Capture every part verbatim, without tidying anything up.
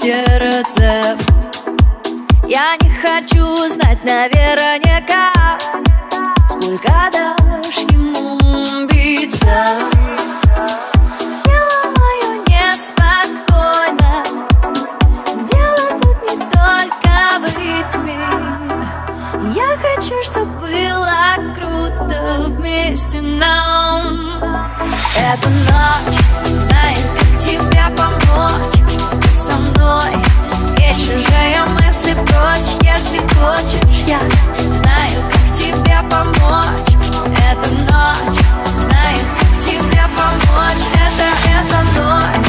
сердце. Я не хочу знать наверняка, сколько дашь ему биться. Тело мое неспокойно, дело тут не только в ритме. Я хочу, чтоб было круто вместе нам. Эта ночь знает, как тебе помочь. Ты со мной и чужие мысли прочь. Если хочешь, я знаю, как тебе помочь. Эта ночь знает, как тебе помочь. Это, эта ночь.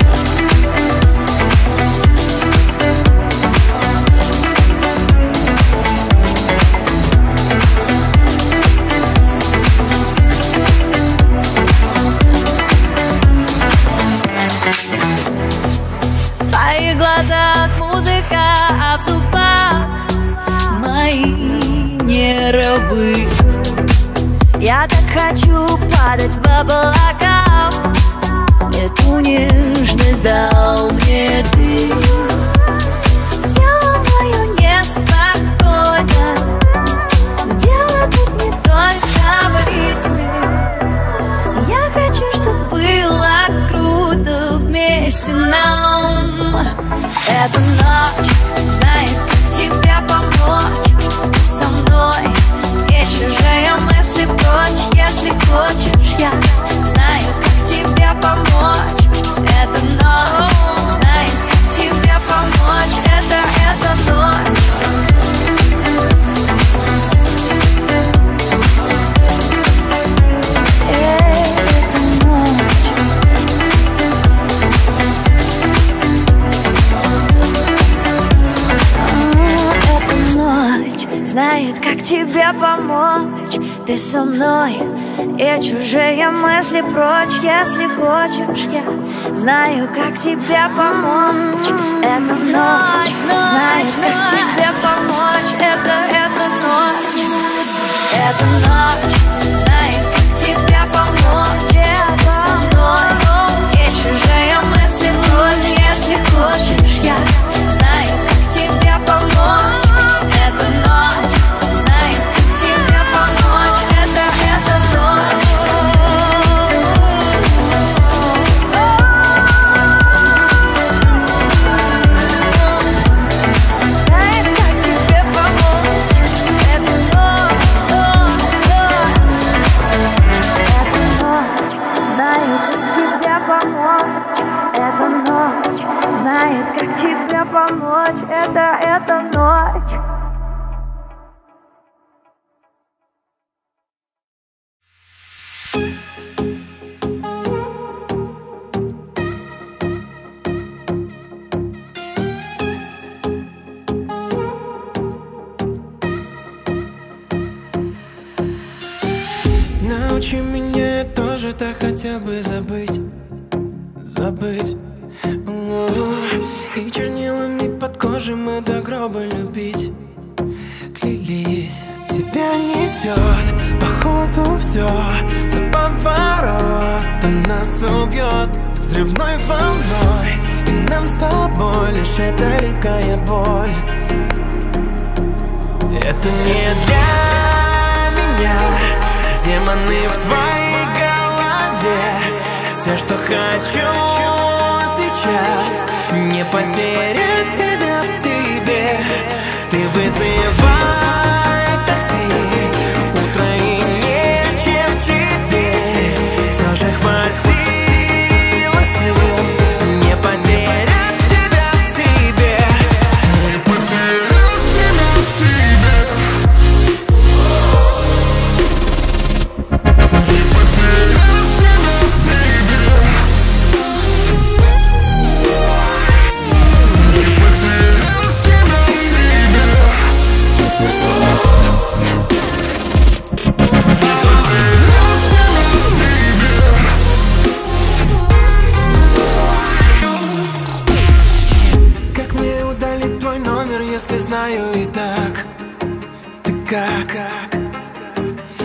В твоих глазах музыка, а в зубах мои нервы. Я так хочу падать в облака. Эту нежность дал мне ты. Тело мое неспокойно, дело тут не только в ритме. Я хочу, чтоб было круто вместе нам. Эта ночь знает, как тебе помочь. Ты со мной и чужие мысли прочь. Если хочешь, я знаю, как тебе помочь. Эта ночь знает, как тебе помочь. Это, эта ночь. Знает, как тебе помочь. Ты со мной и чужие мысли прочь. Если хочешь, я знаю, как тебе помочь. Эта ночь знает, как тебе помочь. Это, это ночь. Эта ночь знает, как тебе помочь. Ты со мной и чужие мысли прочь. Если хочешь, я знаю, как тебе помочь. Эта ночь знает, как тебе помочь. Это, это ночь. Знает, как тебе помочь. Это ночь, ночь, ночь. Эта ночь знает, как тебе помочь. Это, это ночь. Научи меня тоже так хотя бы забыть, забыть. И чернилами под кожей мы до гроба любить клялись. Тебя несет, походу все за поворотом нас убьет взрывной волной. И нам с тобой лишь эта липкая боль. Это не для меня. Демоны в твоей голове. Все, что хочу сейчас, не потерять себя в тебе. Ты вызывай такси, утро и нечем теперь. Все же хватило сил не потерять себя в тебе. Не потерять себя в тебе. Не потерять себя в тебе. Не потерять себя в тебе. Как мне удалить твой номер, если знаю и так? Ты как?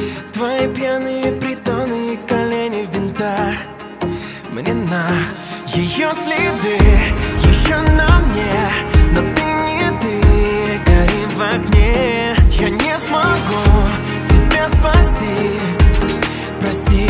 Твои пьяные притоны и колени в бинтах. Мне нах, Ее следы еще на мне, но ты не ты, гори в огне. Я не смогу тебя спасти, прости.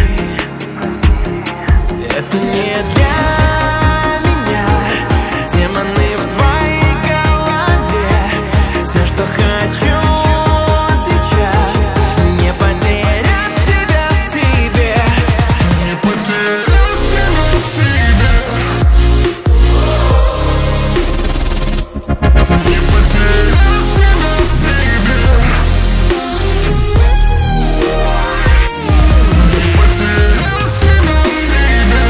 Это не для меня, демоны в твоей голове. Все, что хочу сейчас, не потерять себя в тебе. Не потерять себя в тебе. Не потерять себя в тебе. Не потерять себя в тебе.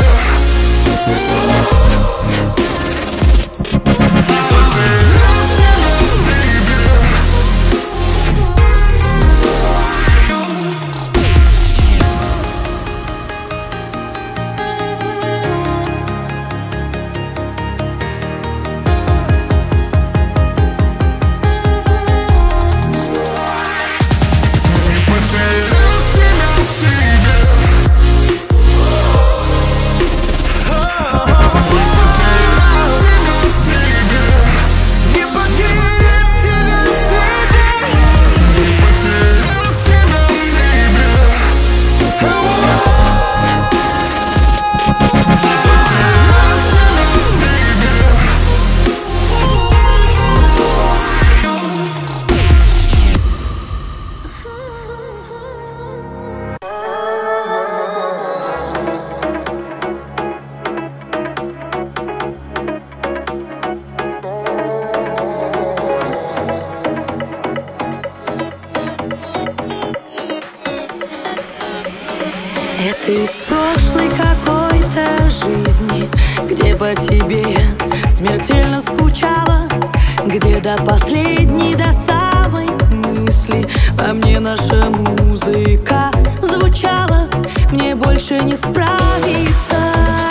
Это из прошлой какой-то жизни, где по тебе смертельно скучала, где до последней, до самой мысли во мне наша музыка звучала. Мне больше не справиться,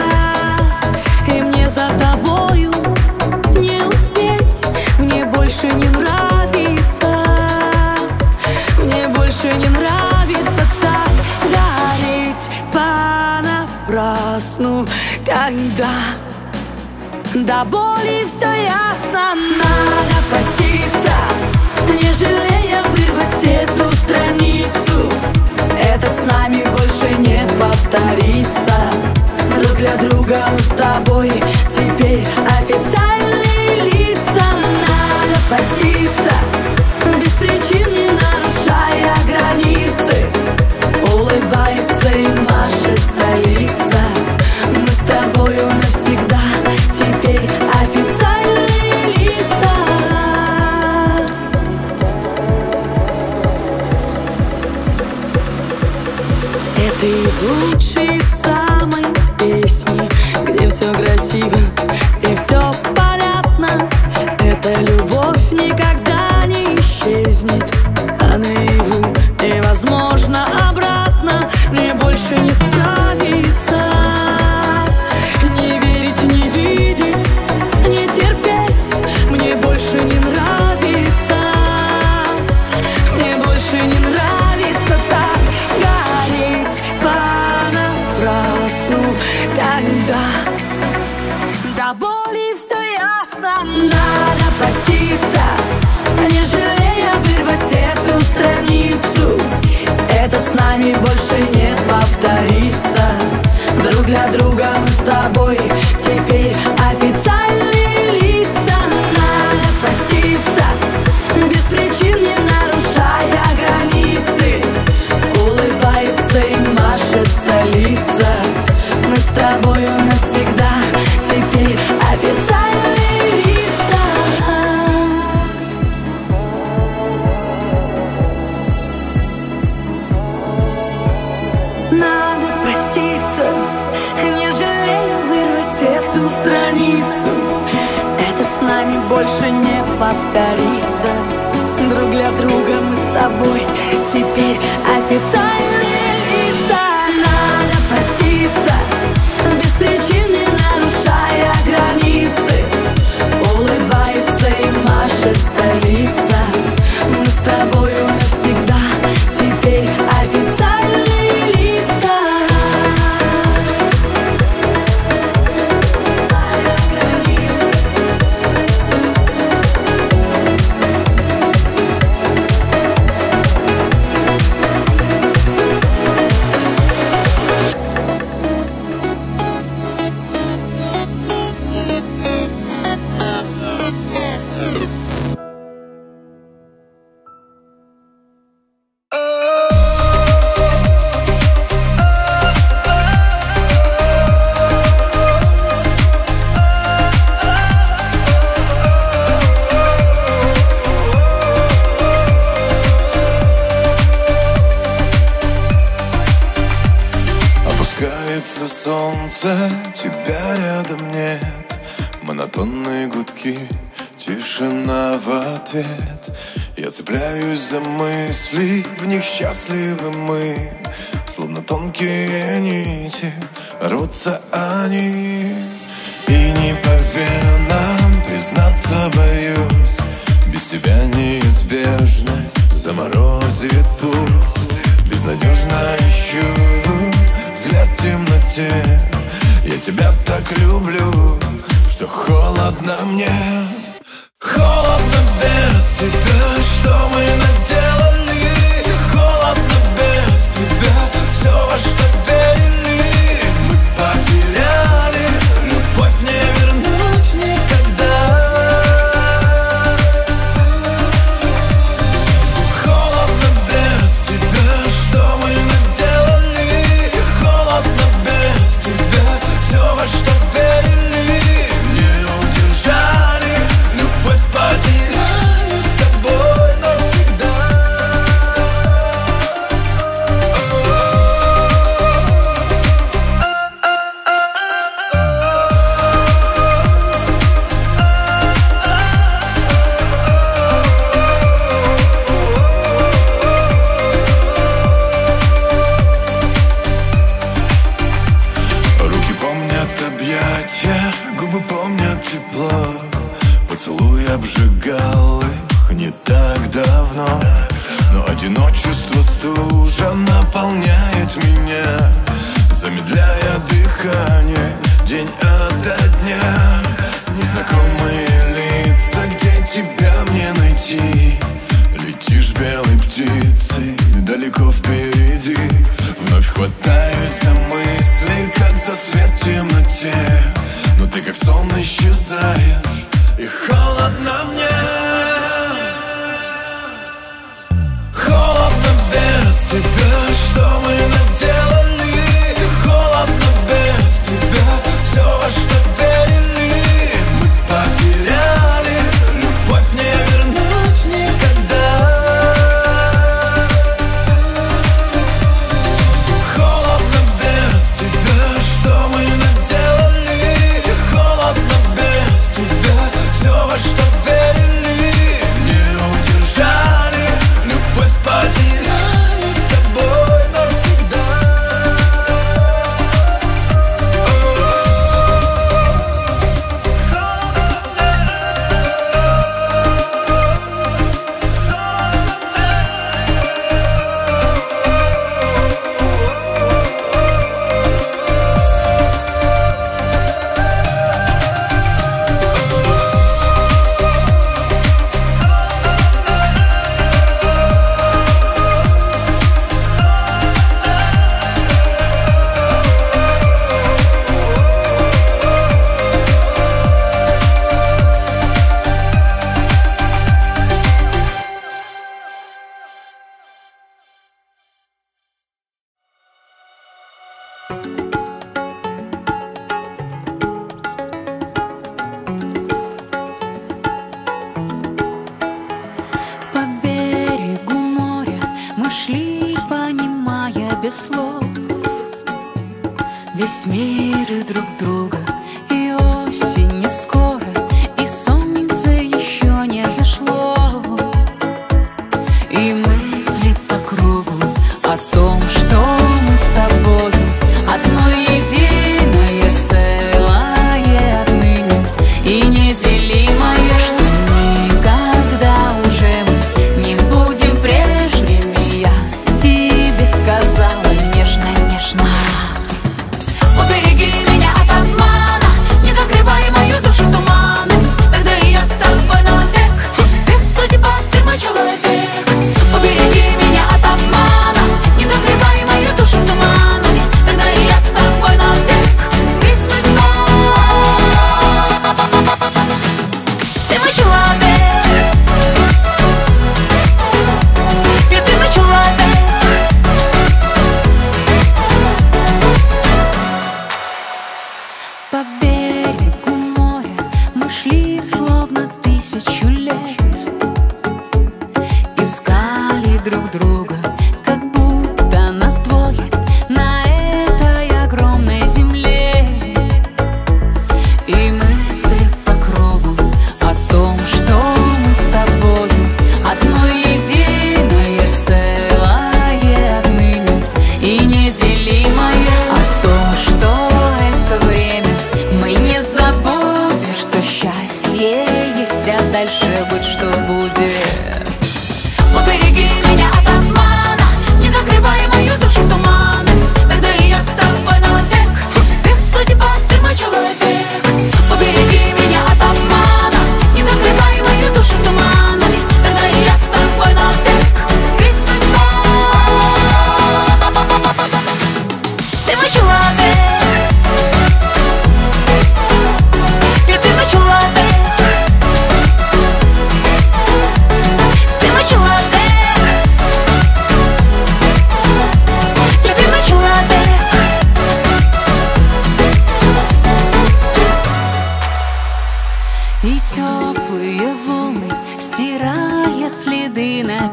и мне за тобою не успеть. Мне больше не нравится, мне больше не нравится так гореть понапрасну, когда до боли все ясно. Надо проститься, не жалея вырвать эту страницу. Это с нами больше не повторится. Друг для друга мы с тобой теперь официальные лица. Надо проститься, без причин не нарушая границы. Улыбается и машет столица. Мы с тобою навсегда теперь официальные лица. Это из лучшей самой песни, где все красиво и все понятно. Эта любовь никогда не исчезнет, а наяву невозможно обратно. Мне больше не справиться, не верить, не видеть, не терпеть. Мне больше не нравится, мне больше не нравится так гореть понапрасну, когда до боли все ясно. Надо проститься, не жалея вырвать эту страницу. Это с нами больше не повторится. Друг для друга мы с тобой теперь официальные лица. Надо проститься, без причин не нарушая границы. Улыбается и машет столица. Мы с тобою навсегда теперь официальные лица. Надо проститься, не жалея вырвать эту страницу. Это с нами больше не повторится. Друг для друга мы с тобой теперь официальные лица. Надо проститься, без причин не нарушая границы. Улыбается и машет столица. Мы с тобою навсегда теперь официальные лица. Опускается солнце, тебя рядом нет. Монотонные гудки, тишина в ответ. Я цепляюсь за мысли, в них счастливы мы. Словно тонкие нити, рвутся они. И не по венам признаться боюсь. Без тебя неизбежность заморозит путь. Безнадежно ищу взгляд в темноте. Я тебя так люблю, что холодно мне. Холодно без тебя, что мы наделали. Холодно без тебя, все, во что верили. Мы потеряли, любовь не вернуть никогда. Холодно без тебя, что мы наделали. Холодно без тебя, все, во что верили. Не удержали, любовь потеряли с тобой навсегда. Руки помнят объятия, губы помнят тепло. Поцелуй обжигал их не так давно. Но одиночество стужа наполняет меня, замедляя дыхание день ото дня. Незнакомые лица, где тебя мне найти? Летишь белой птицей далеко впереди. Вновь хватаюсь за мысли, как за свет в темноте. Но ты как сон исчезаешь, и холодно мне. Холодно без тебя, что мы наделали. Холодно без тебя, все, во что верили. Мы потеряли, любовь не вернуть никогда. Холодно без тебя, что мы наделали. Холодно без тебя, все, во что верили. Не удержали, любовь потеряли с тобой навсегда. По берегу моря мы шли, понимая без слов весь мир и друг друга. И осень не скоро, и солнце еще не зашло. И мысли по кругу о том, что мы с тобою одно единое целое отныне и неделимое. Что никогда уже мы не будем прежними. Я тебе сказала нежно, нежно: убереги меня от обмана.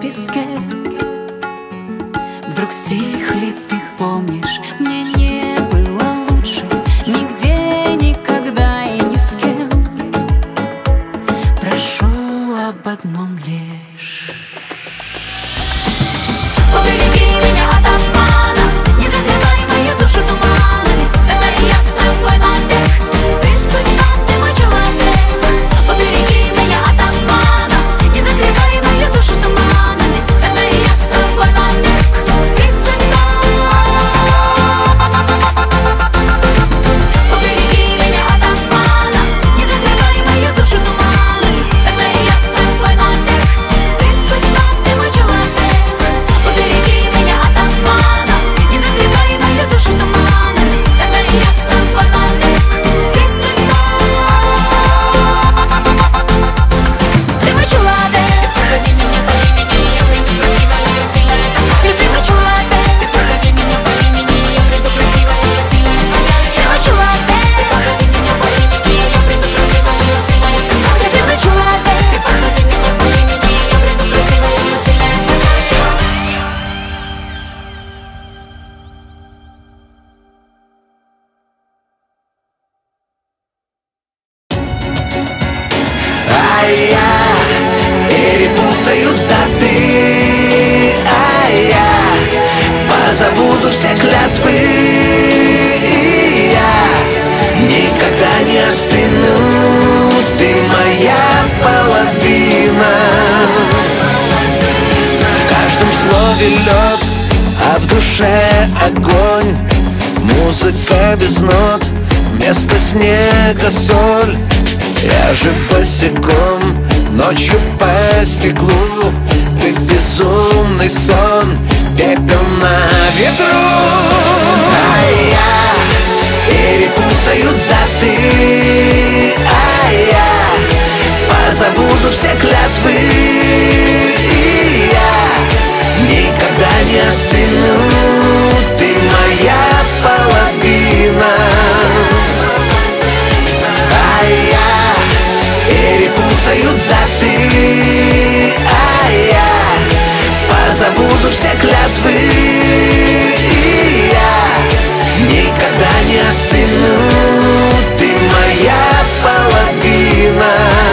песке. Вдруг стихли, ты помнишь, мне не было лучше нигде, никогда и ни с кем. Прошу об одном лишь: убереги меня от обмана, не закрывай мою душу туманами. Когда я с тобой навек, ты судьба, ты мой человек. Убереги меня от обмана, не закрывай мою душу туманами. Когда я с тобой навек, ты судьба. Убереги меня от обмана, не закрывай мою душу туманами. Когда я с тобой навек, ты судьба, ты мой человек. Убереги меня от обмана, не закрывай мою душу туманами. Когда я с тобой навек, ты судьба. Ты мой человек, позови меня по имени, я приду красивая и сильная такая. Любимый человек, ты позови меня по имени, я приду красивая и сильная такая. Ты мой человек, ты позови меня по имени, я приду красивая и сильная такая. Любимый человек, ты позови меня по имени, я приду красивая и сильная такая. А я перепутаю даты, а я позабуду все клятвы, и я никогда не остыну. Ты моя половина. В каждом слове лед, а в душе огонь. Музыка без нот, вместо снега соль. Я же босиком, ночью по стеклу. Ты безумный сон, пепел на ветру. А я перепутаю даты, а я позабуду все клятвы, и я никогда не остыну. Ты моя половина. А я перепутаю даты, а я позабуду все клятвы, и я никогда не остыну. Ты моя половина.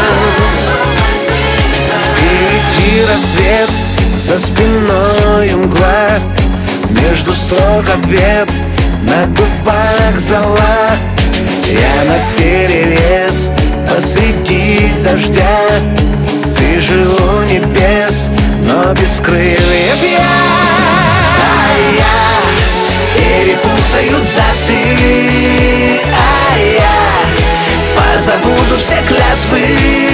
Впереди рассвет, за спиной мгла, между строк ответ, на губах зола. Я наперерез посреди дождя. Ты же у небес, но без крыльев я. А я перепутаю даты, а я позабуду все клятвы,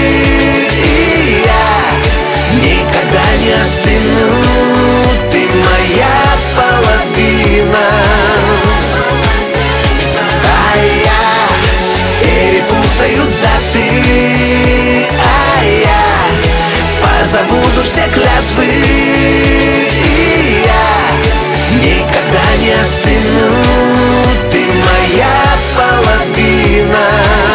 и я никогда не остыну. Ты моя половина. А я перепутаю даты, а я позабуду все клятвы, и я никогда не остыну. Ты моя половина.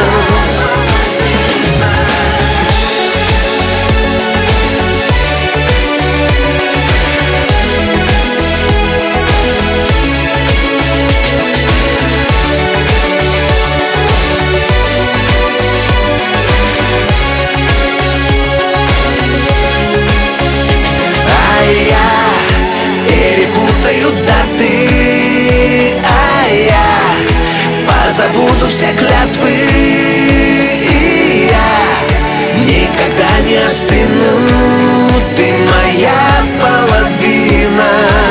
Перепутаю даты, а я позабуду все клятвы, и я никогда не остыну. Ты моя половина.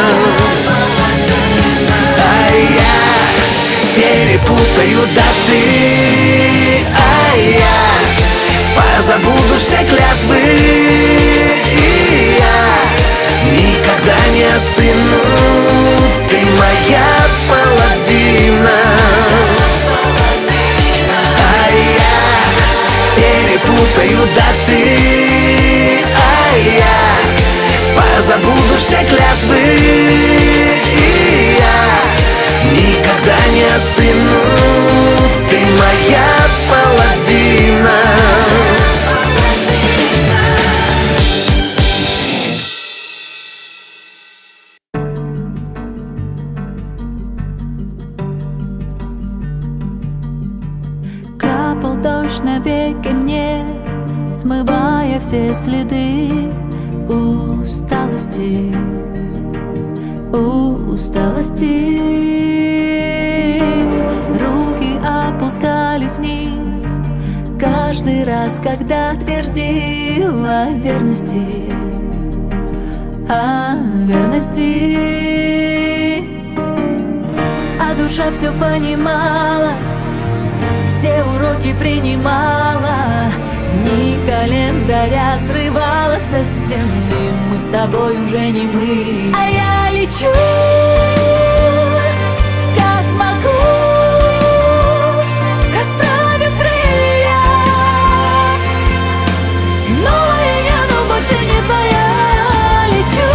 А я перепутаю даты, а я позабуду все клятвы, и я никогда не остыну. Ты моя половина. А я перепутаю даты, а я позабуду все клятвы, и я никогда не остыну. Ты моя половина. Капал дождь навеки мне, смывая все следы усталости, усталости. Руки опускались вниз каждый раз, когда твердила о верности, о верности. А душа все понимала, все уроки принимала, дни календаря срывала со стены. Мы с тобой уже не мы. А я лечу, как могу, расправив крылья. Новая я, но больше не твоя. Лечу,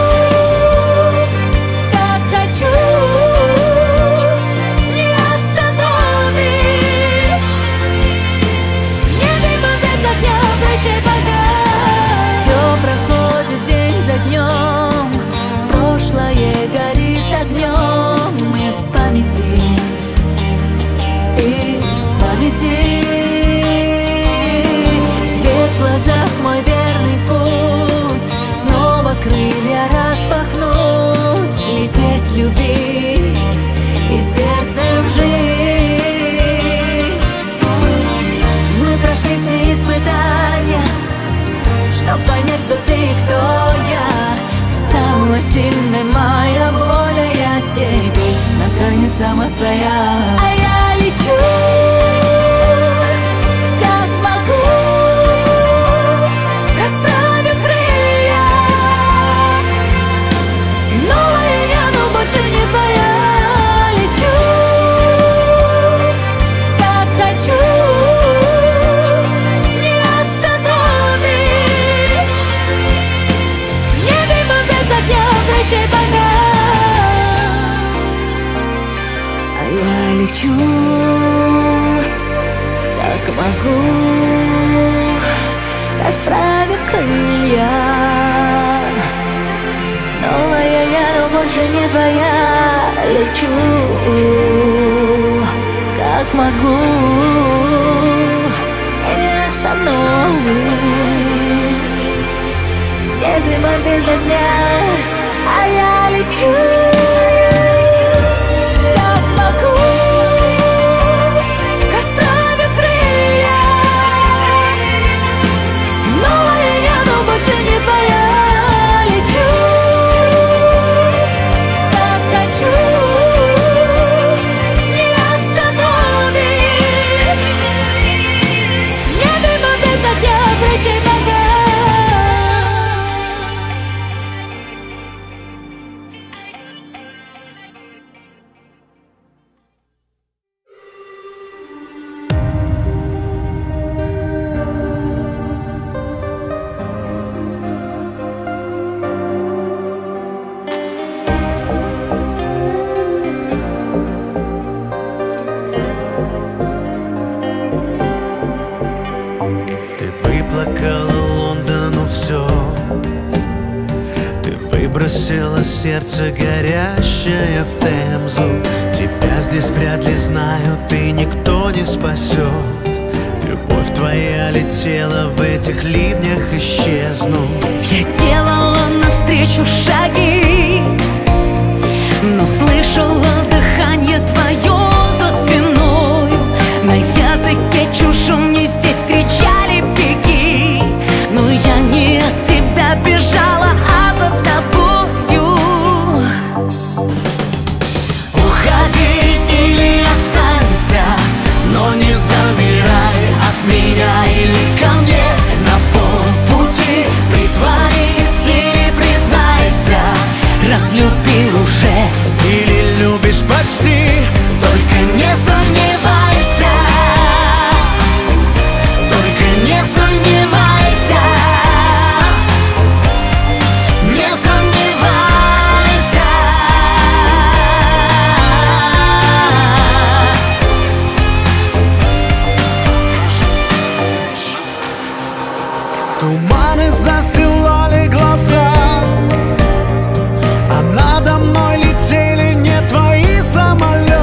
как хочу, не остановишь. Небо без огня, прощай пока. Все проходит день за днем, прошлое горит огнем. Из памяти, из памяти. Свет в глазах мой верный путь, снова крылья распахнуть, лететь, любить и сердцем жить. Мы прошли все испытания, чтоб понять, кто ты и кто я. Стала сильной моя воля, я тебе наконец сама своя. А я лечу, как могу, расправив крылья. Новая я, но больше не твоя. Лечу, как хочу, не остановишь. Небо без огня, прощай пока. А я лечу, как могу, расправив крылья. Новая я, но больше не твоя. Лечу, как могу, не остановишь. Небо без огня, а я лечу, как могу, расправив крылья. Новая я, но больше не твоя. Лечу, как хочу, не остановишь. Небо без огня, прощай пока. Ты выплакала Лондону все, ты выбросила сердце горящее в Темзу. Тебя здесь вряд ли знают и никто не спасет. Любовь твоя летела в этих ливнях исчезнуть. Я делала навстречу шаги, но слышала дыхание твое за спиной. На языке чужом мне здесь кричали беги, но я не от тебя бежала, а за тобою. Уходи или останься, но не забирай от меня или ко мне на полпути. Притворись или признайся, Разлюбил уже или любишь почти, только не сомневайся, только не сомневайся, не сомневайся. Туманы застилали глаза, а надо мной летели не твои самолеты.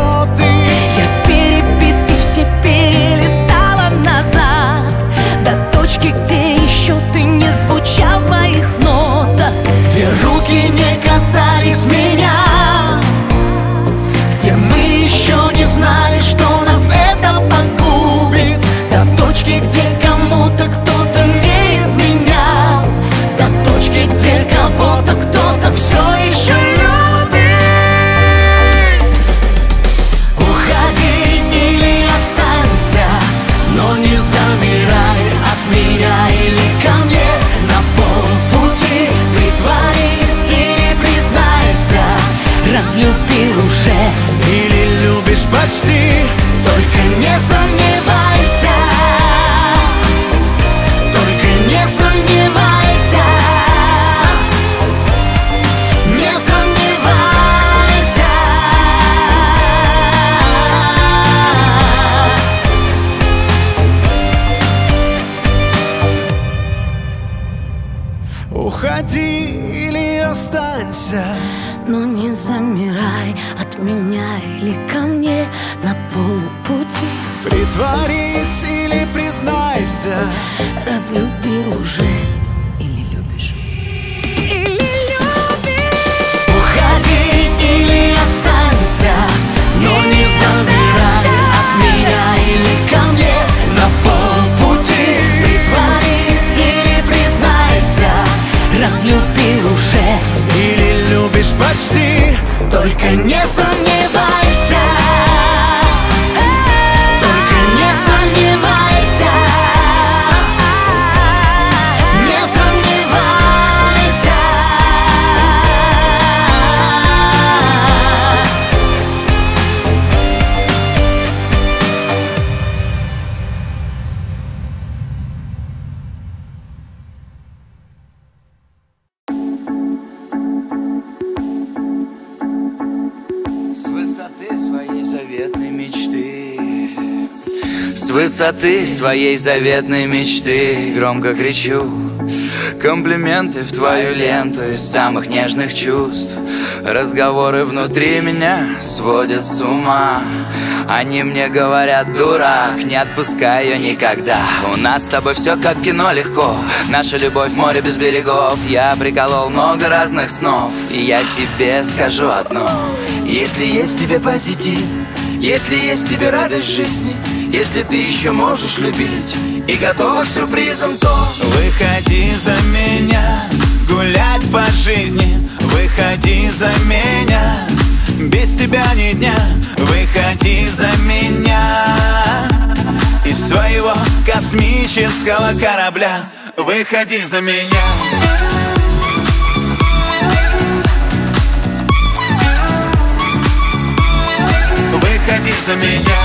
разлюбил уже. Или любишь почти, только не сомневайся, только не сомневайся, не сомневайся. уходи или останься, Но не замирай от меня или ко мне на полпути. притворись или признайся, Разлюбил уже или любишь? Или любишь? уходи или останься, но не замирай от меня или ко мне на полпути. Притворись или признайся, разлюбил уже. Или любишь почти, Только не сомневайся, только не сомневайся, не сомневайся. С высоты своей заветной мечты, с высоты своей заветной мечты громко кричу комплименты в твою ленту из самых нежных чувств. Разговоры внутри меня сводят с ума. Они мне говорят: дурак, не отпускай ее никогда. У нас с тобой все как кино, легко. Наша любовь море без берегов. Я приколол много разных снов, и я тебе скажу одно: если есть в тебе позитив, если есть в тебе радость жизни, если ты еще можешь любить и готова к сюрпризам, то выходи за меня, гулять по жизни. Выходи за меня, без тебя ни дня. Выходи за меня из своего космического корабля. Выходи за меня. Выходи за меня.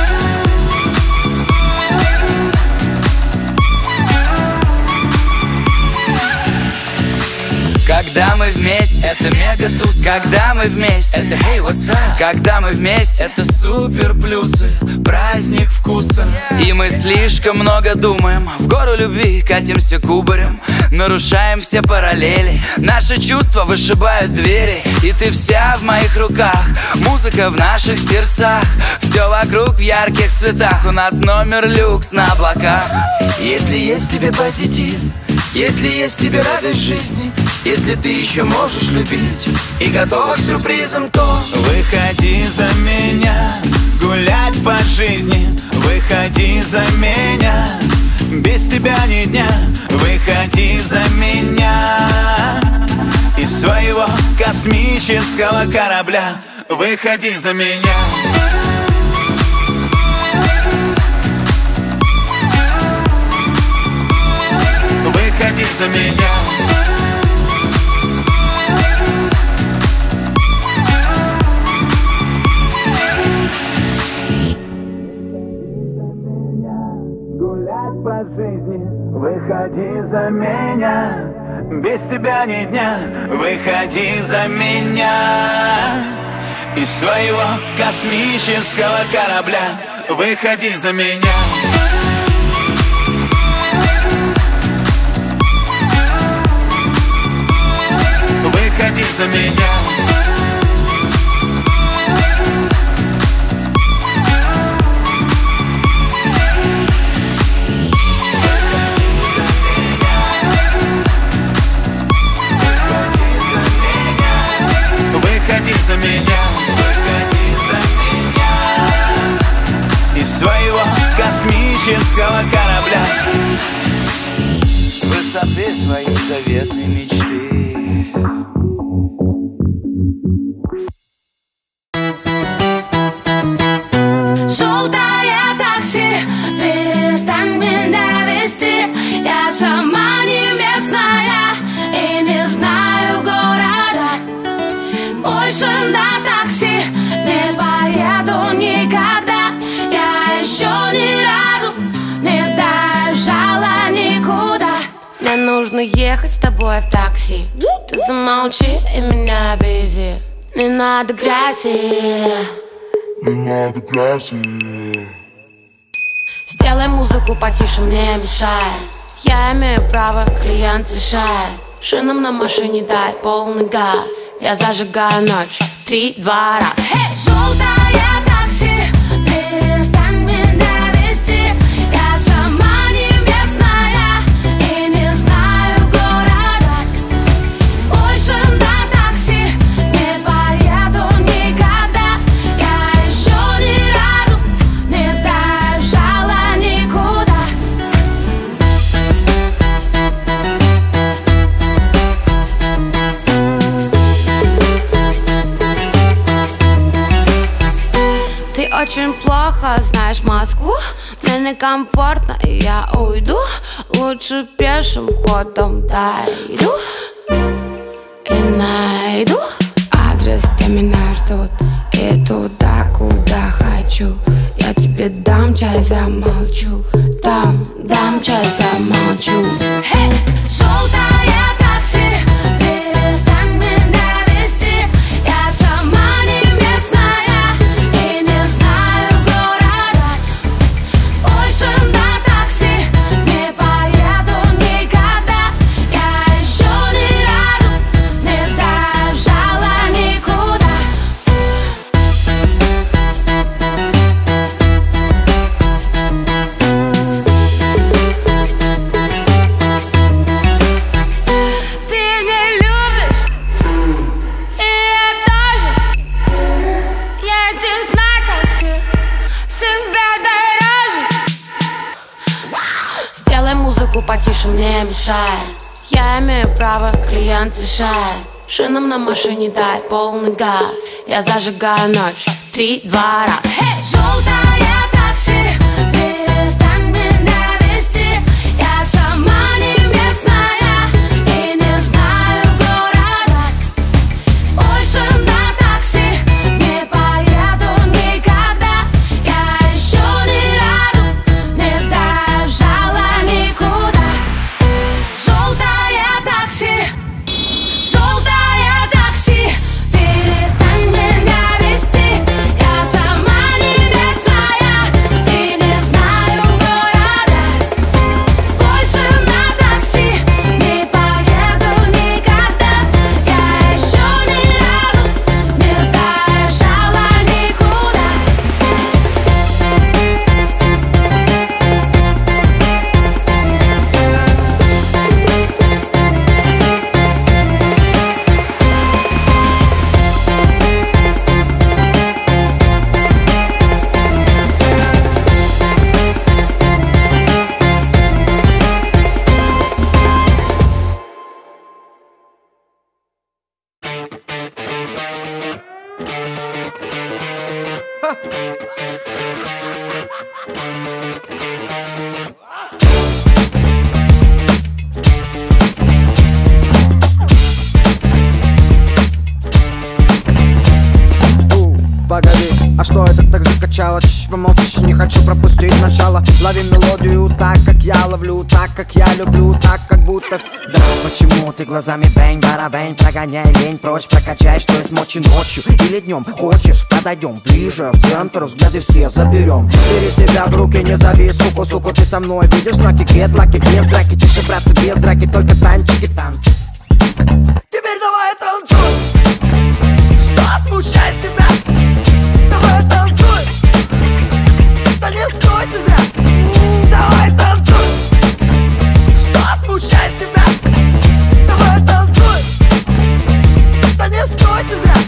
когда мы вместе, это мега туз. Когда мы вместе, это hey, what's up. Когда мы вместе, это супер плюсы. Праздник вкуса. И мы слишком много думаем, в гору любви катимся кубарем, нарушаем все параллели. Наши чувства вышибают двери, и ты вся в моих руках. Музыка в наших сердцах, все вокруг в ярких цветах. У нас номер люкс на облаках. Если есть в тебе позитив, если есть в тебе радость жизни, если ты еще можешь любить и готова к сюрпризам, то выходи за меня, гулять по жизни. Выходи за меня, без тебя ни дня. Выходи за меня из своего космического корабля. Выходи за меня. Выходи за меня. Гулять по жизни. Выходи за меня. Без тебя ни дня. Выходи за меня из своего космического корабля. Выходи за меня. Выходи за меня. Выходи за меня. Выходи за меня из своего космического корабля. с высоты своей заветной мечты. Желтое такси, перестань меня вести. Я сама не местная и не знаю города. Больше на такси, не поеду никогда. Я еще ни разу не доезжала никуда. Мне нужно ехать с тобой в такси. Ты замолчи и меня вези. Не надо грязи, не надо грязи. Сделай музыку потише, мне мешает. Я имею право, клиент решает. Шинам на машине дай полный газ. Я зажигаю ночь, три, два, раз. Hey! Желтое такси, перестань меня вести. Я сама не местная и не знаю города. Больше на такси не поеду никогда. Я еще ни разу не доезжала никуда. Ты очень плохо знаешь Москву. Мне некомфортно, и я уйду. Лучше пешим ходом дойду и найду адрес, где меня ждут, и туда, куда хочу. Я тебе дам чай, замолчу. Дам, дам чай, замолчу. Hey! Желтое такси, перестань меня вести. Я сама не местная и не знаю города. Больше на такси не поеду никогда. Я еще ни разу не доезжала никуда. Ты не любишь, и я тоже. Едет на такси, себя дороже. Сделай музыку потише, мне мешает. Я имею право, клиент решает. Шинам на машине дай полный газ. Я зажигаю ночь, три, два, раз. Hey! Желтое такси, перестань меня вести. Я сама не местная и не знаю города. Больше на такси не поеду никогда. Я еще ни разу не доезжала никуда. Желтое такси, желтое такси, перестань меня вести. Я сама не местная и не знаю города. Больше на такси не поеду никогда. Я еще ни разу не доезжала никуда. Погоди, а что это так закачало? Чш, помолчишь, не хочу пропустить начало. Лови мелодию так, как я ловлю, так, как я люблю, так, как будто... Да, почему ты глазами бэнь-барабэнь? Прогоняй лень прочь, прокачай, что есть мочи ночью или днем. Хочешь, подойдем ближе, в центр, взгляды все заберем. Бери себя в руки, не зови, суку, суку, ты со мной. Видишь знаки, кетлаки, без драки, тише, братцы, без драки, только танчики, танцы. Теперь давай танцуй. Что смущает тебя? Давай танцуй. Да не стой ты зря. Давай танцуй. Что смущает тебя? Давай танцуй. Да не стой ты зря.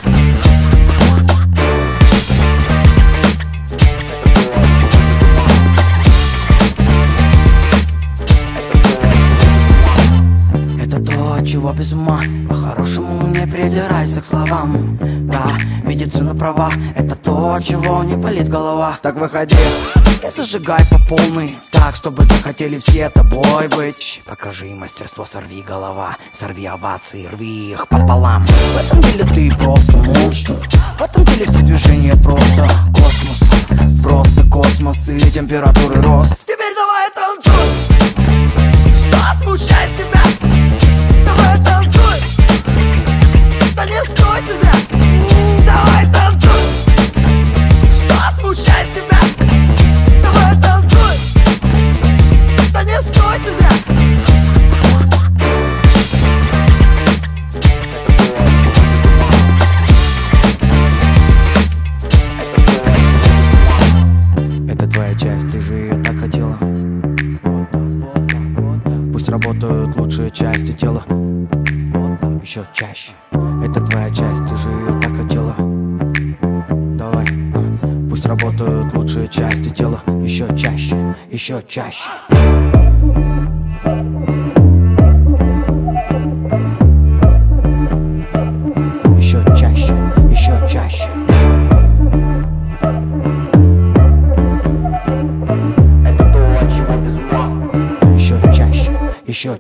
Это то, от чего без ума. По-хорошему не придирайся к словам. Да, ведь медицина права. Это то, от чего не болит голова. Так выходи и зажигай по полной, так, чтобы захотели все тобой быть. Покажи мастерство, сорви голова, сорви овации, рви их пополам. В этом деле ты просто монстр, в этом деле все движения просто космос. Просто космос и температуры рост. Теперь давай танцуй. Что смущает тебя? Давай танцуй. Да не стой ты зря. Давай танцуй. Что смущает тебя? Давай танцуй. Да не стой ты зря. Это твоя часть, ты же ее так хотела. Пусть работают лучшие части тела. Еще чаще. Это твоя часть, ты же ее так хотела. Давай, а. Пусть работают лучшие части тела. Еще чаще, еще чаще. Еще чаще, еще чаще. Это то, от чего без ума. Еще чаще, еще.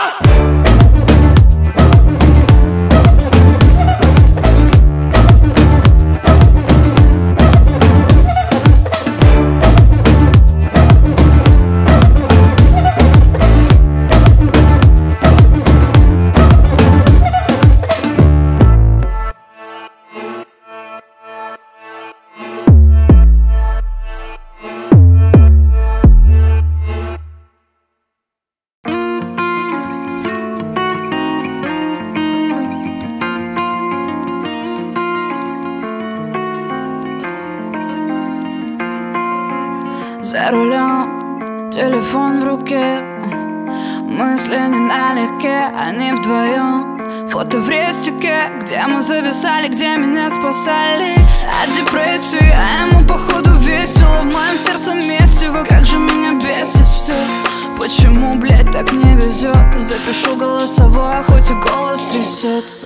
За рулем, телефон в руке, мысли не налегке, они вдвоем. Фото в рестике, где мы зависали, где меня спасали от депрессии, а ему походу весело. В моем сердце месиво, как же меня бесит все. Почему, блядь, так не везет? Запишу голосовое, хоть и голос трясется.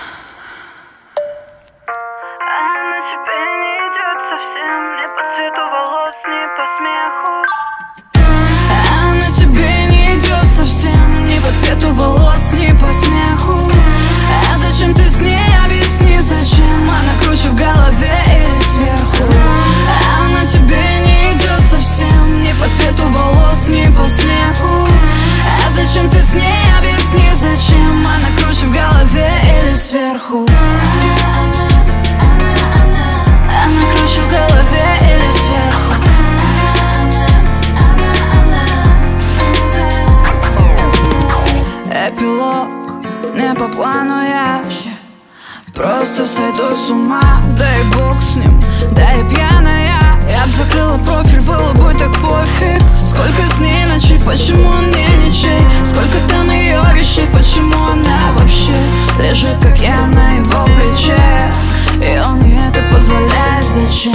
По цвету волос, не по смеху. А зачем ты с ней? Объясни, зачем? Она круче в голове или сверху? А она тебе не идет совсем. Не по цвету волос, не по смеху. А зачем ты с ней? Объясни, зачем? Она круче в голове или сверху? Она круче в голове или сверху? Эпилог, не по плану я вообще просто сойду с ума, да и бог с ним, да и пьяная. Я б закрыла профиль, было бы так пофиг. Сколько с ней ночей, почему он мне ничей? Сколько там ее вещей, почему она вообще лежит, как я на его плече? И он ей это позволяет, зачем?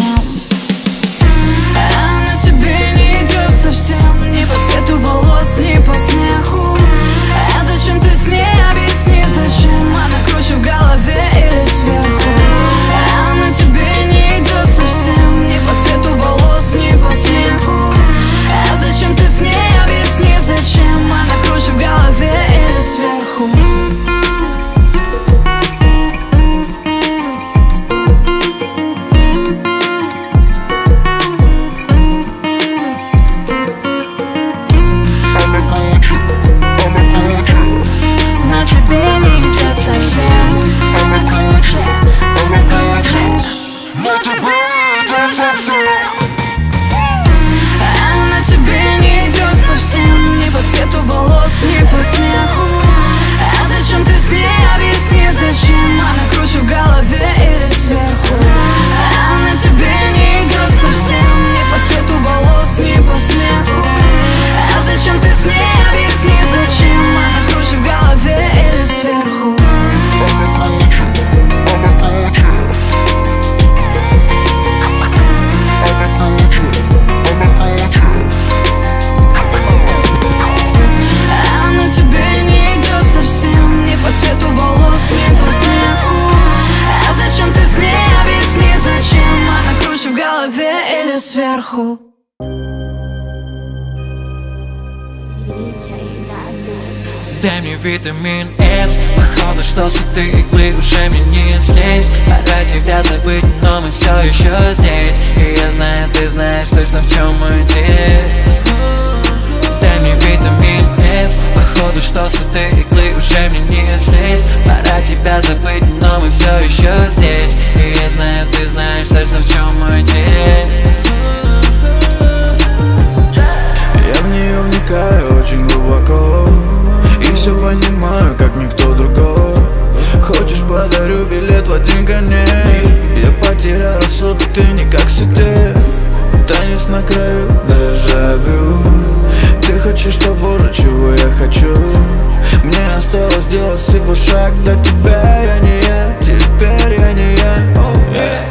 Она тебе не идет совсем. Не по цвету волос, не по смеху. А зачем ты с ней? Объясни, зачем? Она круче в голове или сверху? Она тебе не идет совсем. Не по цвету волос, не по смеху. А зачем ты с ней? Объясни, зачем? Она круче в голове или сверху? Она тебе не идет совсем. Не по цвету волос, не по смеху. А зачем ты с ней? Объясни, зачем? Она круче в голове или сверху? Она тебе не идет совсем. Не по цвету волос, не по смеху. А зачем ты с ней? Объясни, зачем? Она круче в голове или сверху? I'm a сверху. Дай мне витамин С. Походу, что с этой иглы уже мне не слезть. Пора тебя забыть, но мы все еще здесь. И я знаю, ты знаешь точно, в чем мой интерес. Дай мне витамин С. Походу, что с этой иглы уже мне не слезть. Пора тебя забыть, но мы все еще здесь. И я знаю, ты знаешь точно, в чем мой интерес. Я в нее вникаю очень глубоко и все понимаю, как никто другой. Хочешь, подарю билет в один конец. Я потерял рассудок, ты не как все ты. Танец на краю дежавю. Ты хочешь того же, чего я хочу. Мне осталось сделать всего шаг до тебя. Я не я, теперь я не я. Oh, yeah.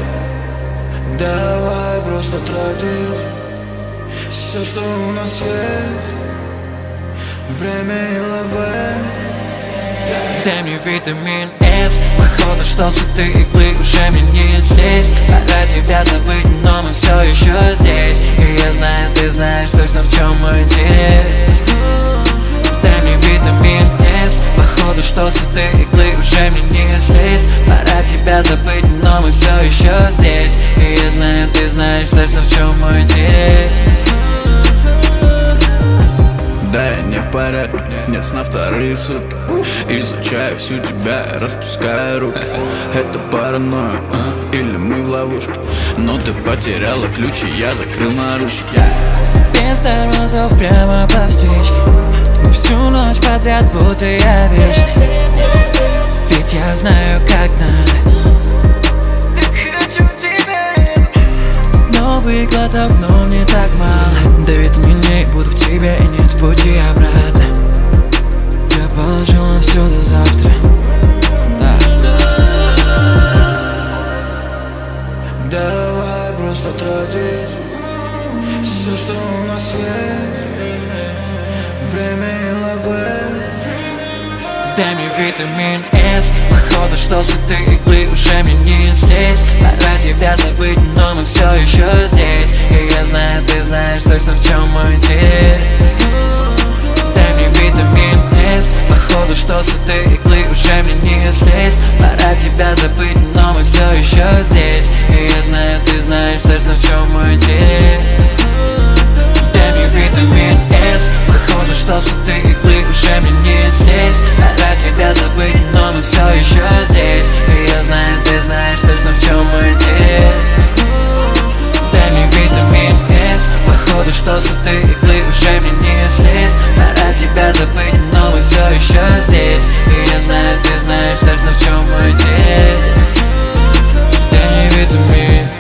Давай просто тратить все, что у нас есть. Время и лавэ. Дай мне витамин С. Походу, что с этой иглы уже мне не слезть. Пора тебя забыть, но мы все еще здесь. И я знаю, ты знаешь точно, в чем мой интерес. Дай мне витамин С. Походу, что с этой иглы уже мне не слезть. Пора тебя забыть, но мы все еще здесь. И я знаю, ты знаешь точно, в чем мой интерес. Да, я не в порядке, нет сна вторые сутки. Изучаю всю тебя, распускаю руки. Это паранойя, а? Или мы в ловушке? Но ты потеряла ключи, я закрыл наручники. Без тормозов прямо по встречке. Всю ночь подряд, будто я вечный. Ведь я знаю, как надо. Так хочу тебя. Новый глоток, но мне так мало. Да ведь милей буду в тебе и нет пути обратно. Я положил на все до завтра. Да. Давай просто тратить все, что у нас есть. Время и лавэ. Дай мне витамин С. Походу, что с этой иглы уже мне не слезть. Пора тебя забыть, но мы все еще здесь. И я знаю, ты знаешь точно, в чем мой интерес. Дай мне витамин С. Походу, что с этой иглы уже мне не слезть. Пора тебя забыть, но мы все еще здесь. И я знаю, ты знаешь точно, в чем мой интерес. Дай мне витамин С. Походу, что с этой иглы уже мне не слезть. Пора тебя забыть, но мы все еще здесь. И я знаю, ты знаешь точно, в чем мой интерес. Дай мне витамин С. Походу, что с этой иглы уже мне не слезть. Пора тебя забыть, но мы все еще здесь. И я знаю, ты знаешь точно, в чем мой интерес. Дай мне витамин.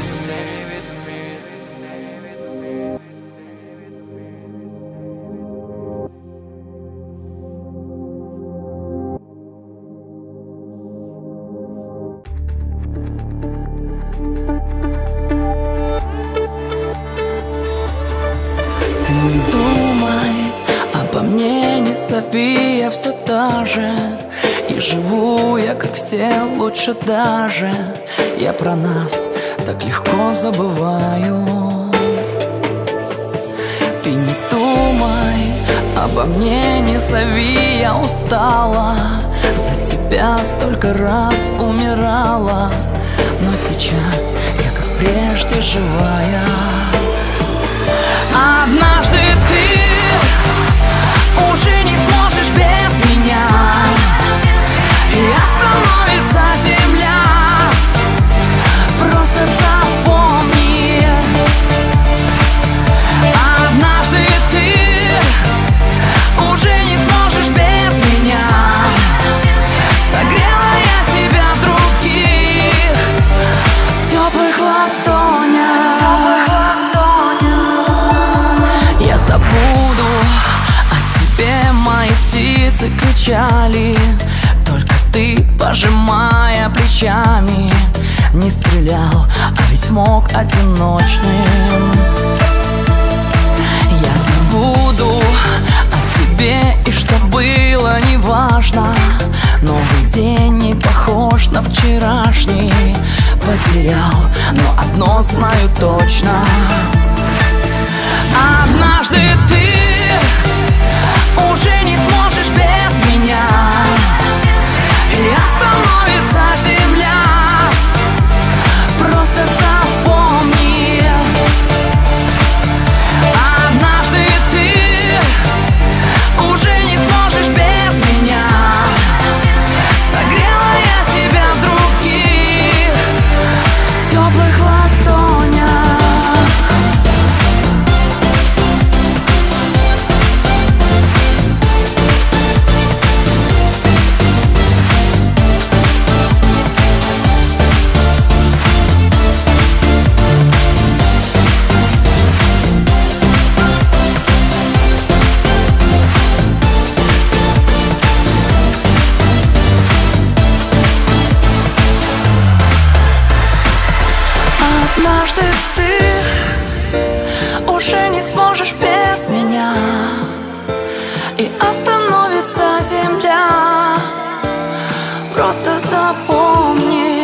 Ты не думай обо мне, не зови, я все та же. И живу я, как все, лучше даже. Я про нас так легко забываю. Ты не думай обо мне, не зови, я устала. За тебя столько раз умирала. Но сейчас я, как прежде, живая. Однажды ты уже не сможешь без меня, и остановится земля. Просто запомни. Однажды ты уже не сможешь без меня. Согрела я себя в других теплых ладонях. Я забуду о тебе, мои птицы кричали. Только ты, пожимая плечами, не стрелял, а ведь мог одиночным. Я забуду о тебе, и что было, неважно. Новый день не похож на вчерашний. потерял, но одно знаю точно: однажды ты уже не сможешь без меня, и остановится земля. Просто запомни, однажды ты уже не сможешь без меня. Согрела я себя в других теплых ладонях. Однажды ты уже не сможешь без меня, и остановится земля. Просто запомни,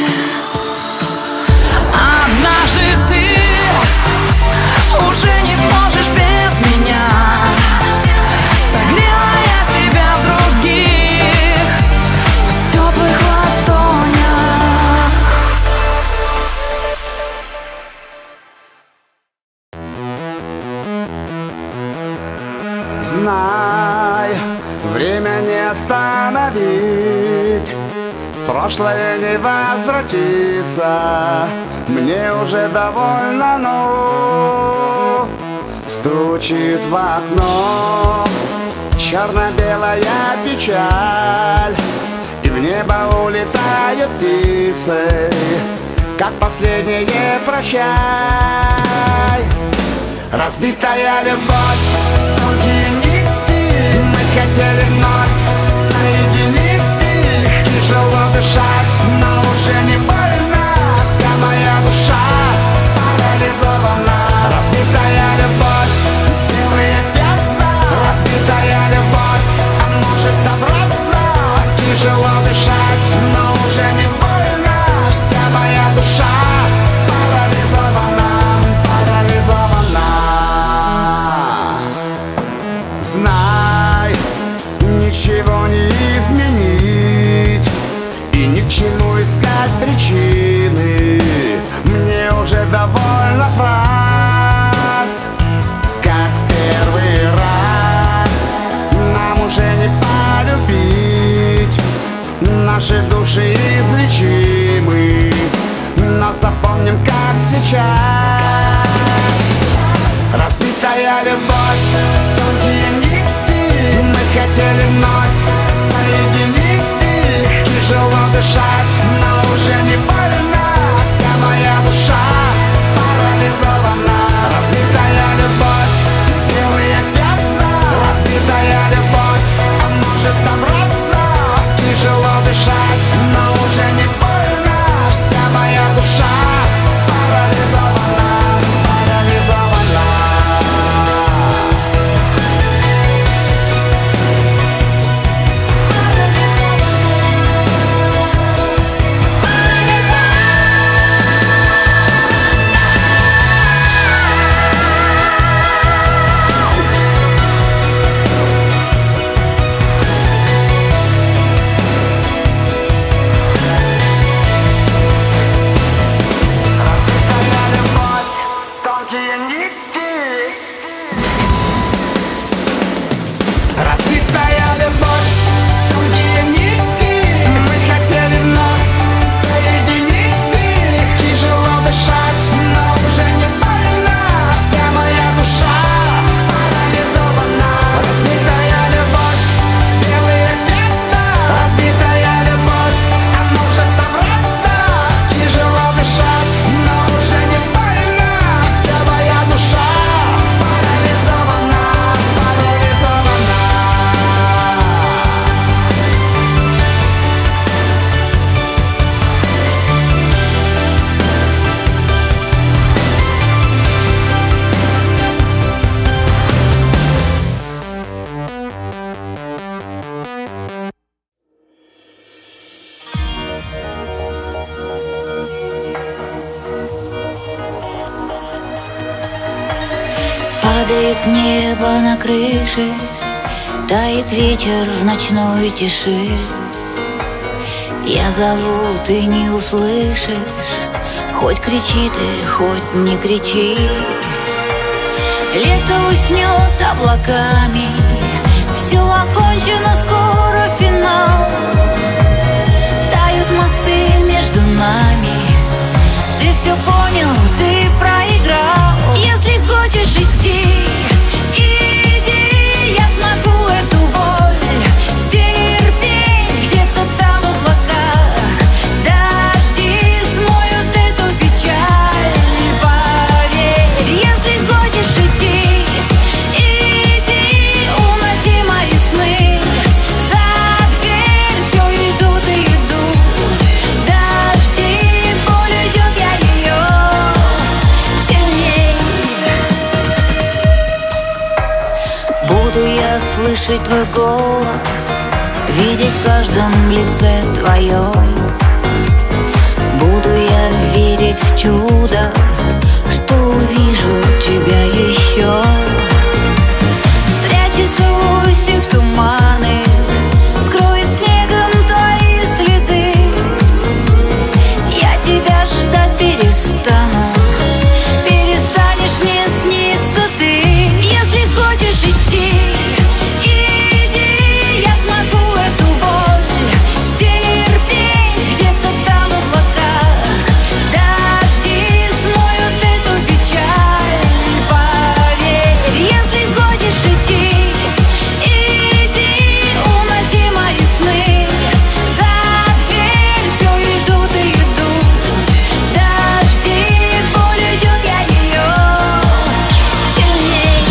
однажды ты уже не сможешь без меня. Согрела я себя в других теплых ладонях. Знай, время не остановить, в прошлое не возвратиться. Мне уже довольно, но стучит в окно черно-белая печаль, и в небо улетают птицы, как последнее прощай. Разбитая любовь, тонкие нити, мы хотели вновь соединить их. Тяжело дышать, но уже не больно, вся моя душа парализована. Разбитая любовь, белые пятна, разбитая любовь, а может обратно. Тяжело дышать, но уже не больно, вся моя душа парализована, парализована. Знай, ничего не изменить, и ни к чему искать причины. Мне уже довольно фраз, как в первый раз. Нам уже не полюбить, наши души излечимы, но запомним, как сейчас. Разбитая любовь, тонкие нити, мы хотели вновь соединить их. Тяжело дышать, но уже не больно, вся моя душа парализована. Разбитая любовь, белые пятна, разбитая любовь, а может обратно. Тяжело дышать, но уже не больно, вся моя душа парализована, парализована. Падает небо на крыше, тает вечер в ночной тиши. Я зову, ты не услышишь, хоть кричи ты, хоть не кричи. Лето уснет облаками, все окончено, скоро финал. Тают мосты между нами, ты все понял, ты проиграл. Если хочешь идти, иди, я смогу эту боль стерпеть. Где-то там в облаках дожди смоют эту печаль. Поверь, если хочешь идти, иди, уноси мои сны. За дверь все идут и идут дожди, боль уйдет, я ее сильней. Буду я слышать твой голос, видеть в каждом лице твоем. Буду я верить в чудо, что увижу тебя еще. Спрячется осень в туманы, скроет снегом твои следы. Я тебя ждать перестану, перестанешь мне сниться ты. Если хочешь идти, иди, я смогу эту боль стерпеть. Где-то там в облаках дожди смоют эту печаль. Поверь, если хочешь идти, иди, уноси мои сны. За дверь все идут и идут дожди, боль уйдет, я ее сильней.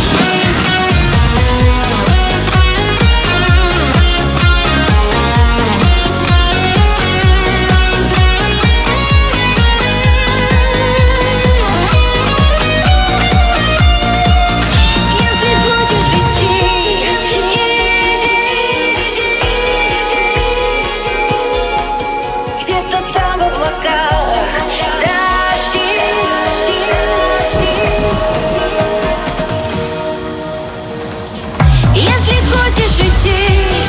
Если хочешь идти, иди, где-то там в облаках дожди, если хочешь идти,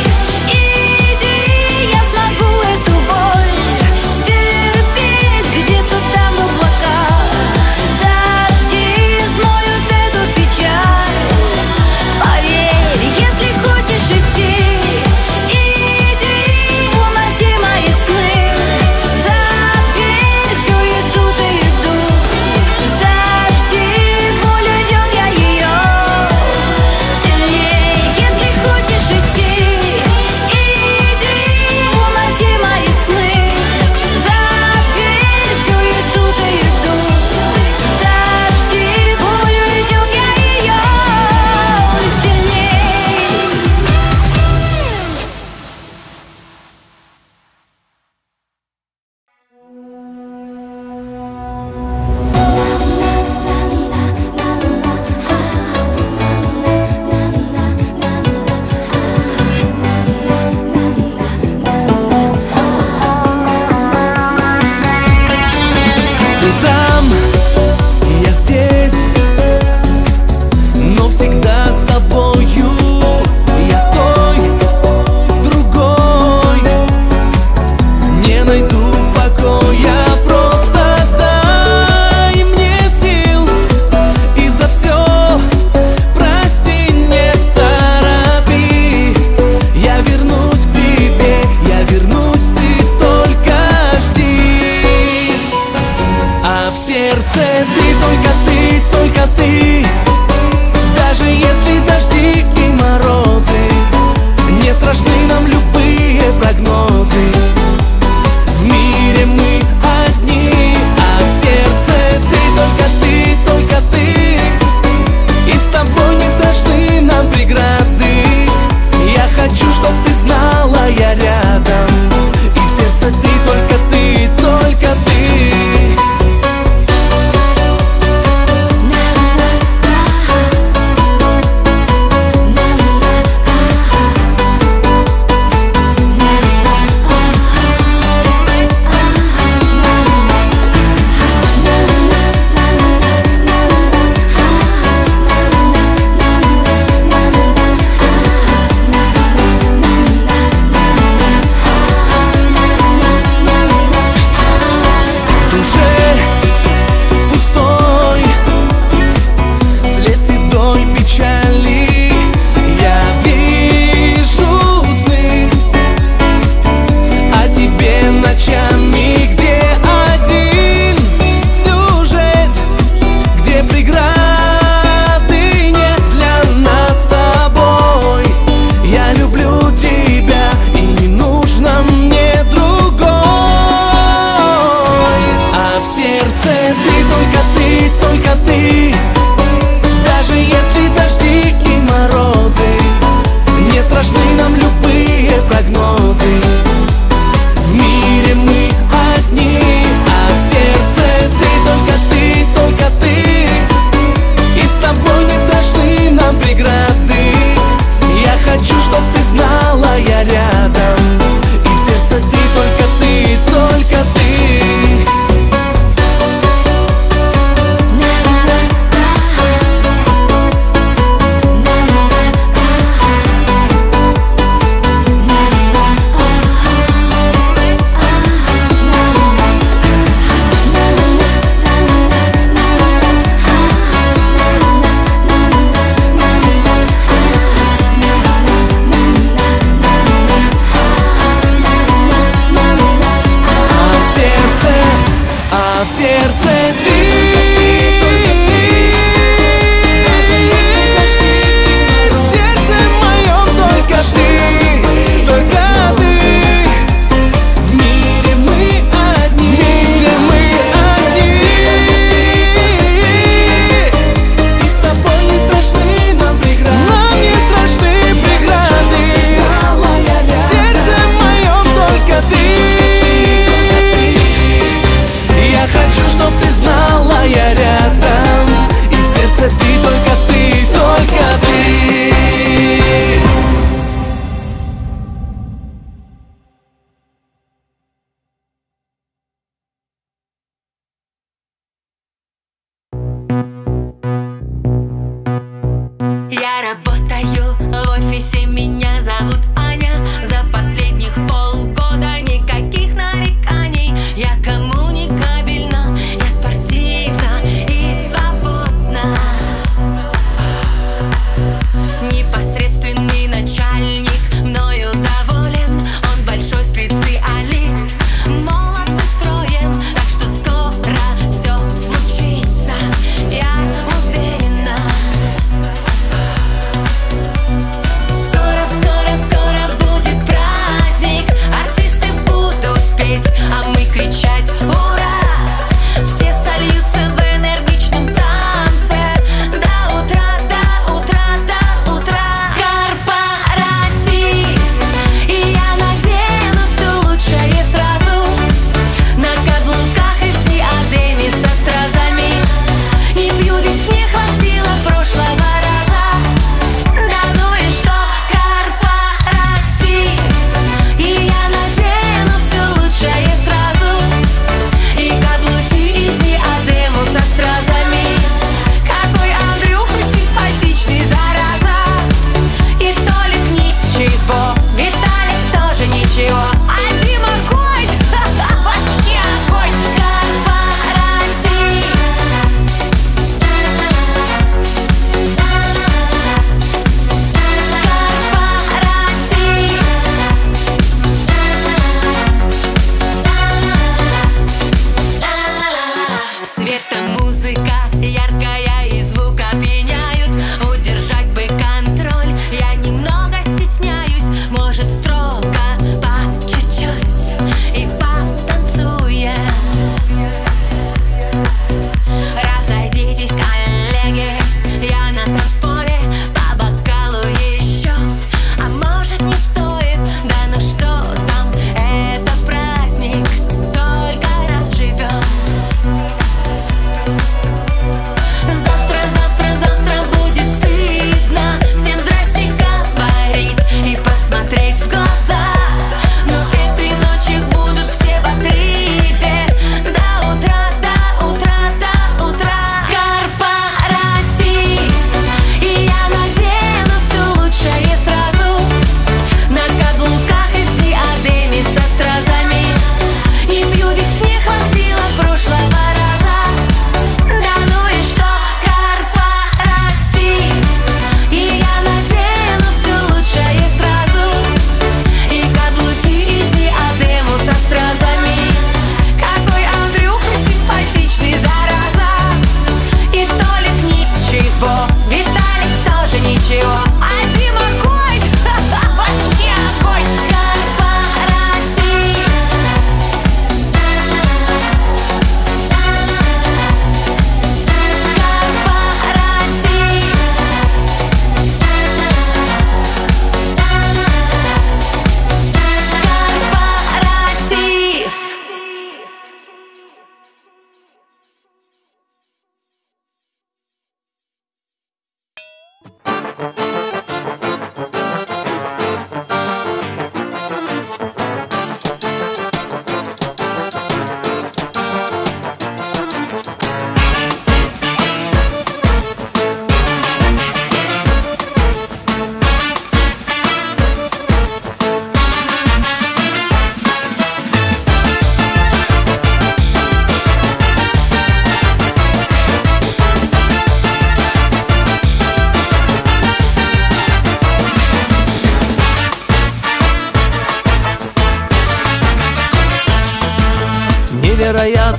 иди, я смогу эту боль стерпеть. Где-то там в облаках дожди смоют эту печаль. Поверь, если хочешь идти, иди, уноси мои сны. За дверь все идут и идут дожди, боль уйдет, я ее сильней. Если хочешь идти, иди, уноси мои сны. За дверь все идут и идут дожди, боль уйдет, я ее сильней. Ты там, я здесь, но всегда с тобою. Я с той, другой, не найду покоя. Просто дай мне сил и за все прости, не торопи. Я вернусь к тебе, я вернусь, ты только жди. А в сердце ты, только ты, только ты. Даже если дожди и морозы, не страшны нам любые прогнозы. В мире мы одни, а в сердце ты, только ты, только ты. И с тобой не страшны нам преграды. Я хочу, чтоб ты знала, я рядом. И в сердце ты, только ты, только ты. сердце ты, только ты, только ты. Даже если дожди и морозы, не страшны нам любые прогнозы. В мире мы одни, а в сердце ты, только ты, только ты. И с тобой не страшны нам преграды. Я хочу, чтоб ты знала, я рядом. И в сердце ты, только ты, только ты. В сердце ты. Даже если дожди, в сердце моем только ты, только ты. В мире мы одни, в мире мы одни. И с тобой не страшны нам преграды, нам не страшны преграды. В сердце моем только ты. Я хочу, чтоб ты знал.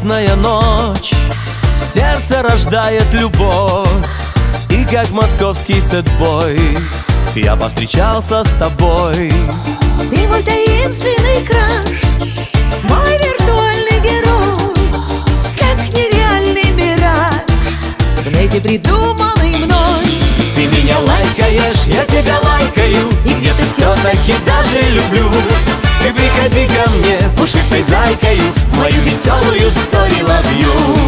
невероятная ночь, сердце рождает любовь. И как московский сэтбой я повстречался с тобой. Ты мой таинственный краш, мой виртуальный герой, как нереальный мираж в нете придуманный мной. Ты меня лайкаешь, я тебя лайкаю, и где-то все-таки даже люблю. Ты приходи ко мне, пушистой зайкою, в мою веселую story love you.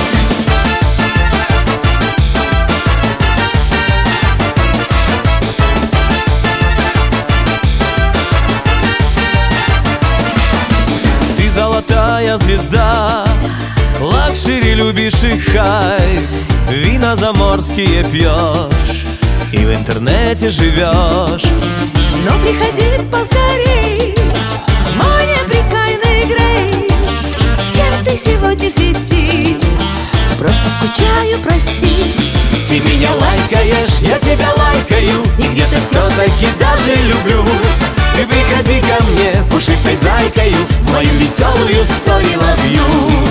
Ты золотая звезда, лакшери любишь и хай, вина заморские пьешь и в интернете живешь. Но приходи поскорей, мой неприкаянный Грей. С кем ты сегодня в сети? Просто скучаю, прости. Ты меня лайкаешь, я тебя лайкаю, и где-то все-таки даже люблю. Ты приходи ко мне, пушистой зайкою, в мою веселую story love you.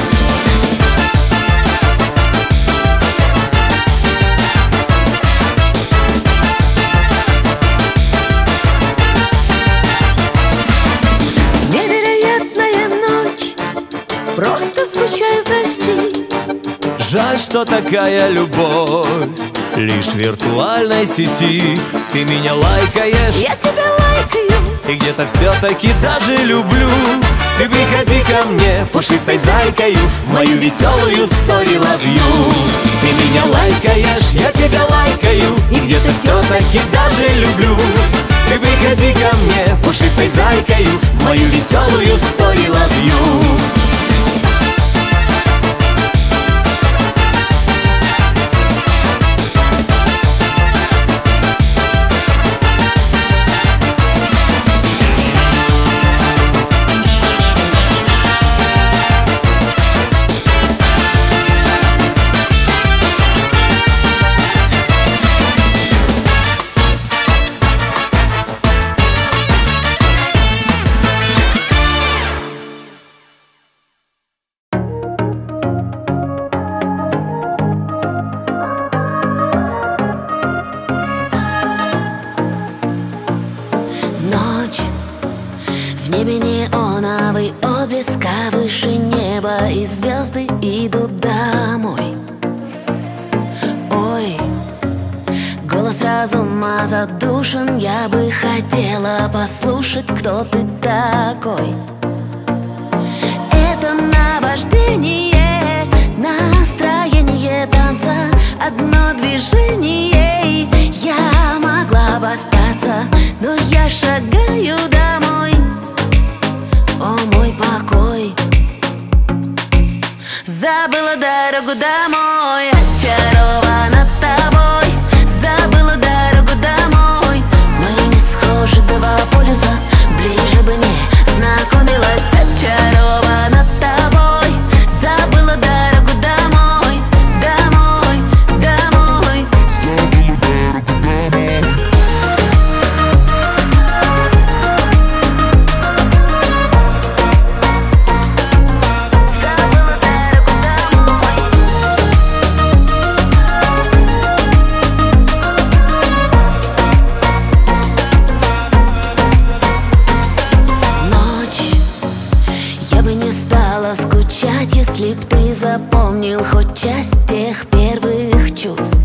Просто скучаю, прости. Жаль, что такая любовь лишь в виртуальной сети. Ты меня лайкаешь, я тебя лайкаю, и где-то все-таки даже люблю. Ты приходи ко мне, пушистой зайкою, в мою веселую story love you. Ты меня лайкаешь, я тебя лайкаю, и где-то все-таки даже люблю. Ты приходи ко мне, пушистой зайкою, в мою веселую story love you. И звезды идут домой. Ой, голос разума задушен, я бы хотела послушать, кто ты такой. Это наваждение, настроение танца, одно движение, я могла бы остаться, но я шагаю домой. О, мой покой, забыла дорогу домой, очарована тобой. Забыла дорогу домой. Мы не схожи, два полюса, ближе бы не знакомилась. Очарована тобой. Забыла дорогу домой, домой, домой. Забыла дорогу домой. Если б ты запомнил хоть часть тех первых чувств.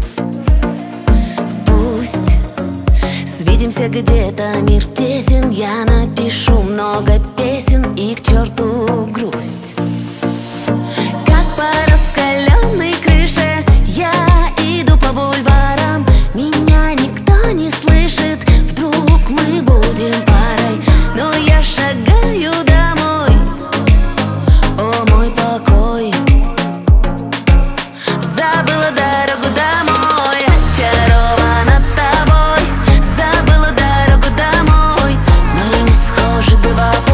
Пусть свидимся где-то, мир тесен, я напишу много песен и к черту грусть. Как по раскаленной крыше я иду по бульварам, меня никто не слышит, вдруг мы будем парой, но я шагаю домой. О, мой покой, забыла дорогу домой, очарована тобой. Забыла дорогу домой. Мы не схожи, два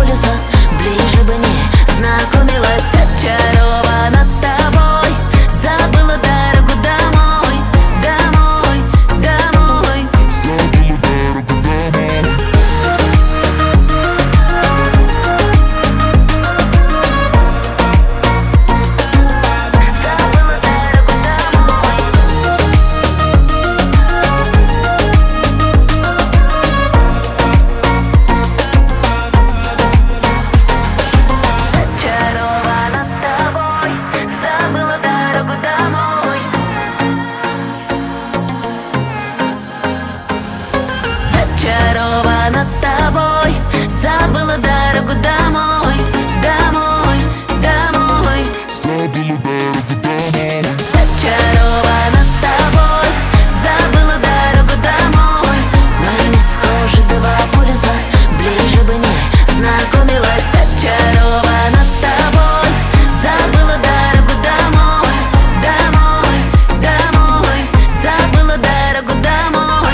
дорогу домой, домой, домой. Забыла дорогу домой. Зачарована тобой, забыла дорогу домой. Мы не схожи, два полюса, ближе бы не знакомилась. Зачарована тобой, забыла дорогу домой, домой, домой. Забыла дорогу домой.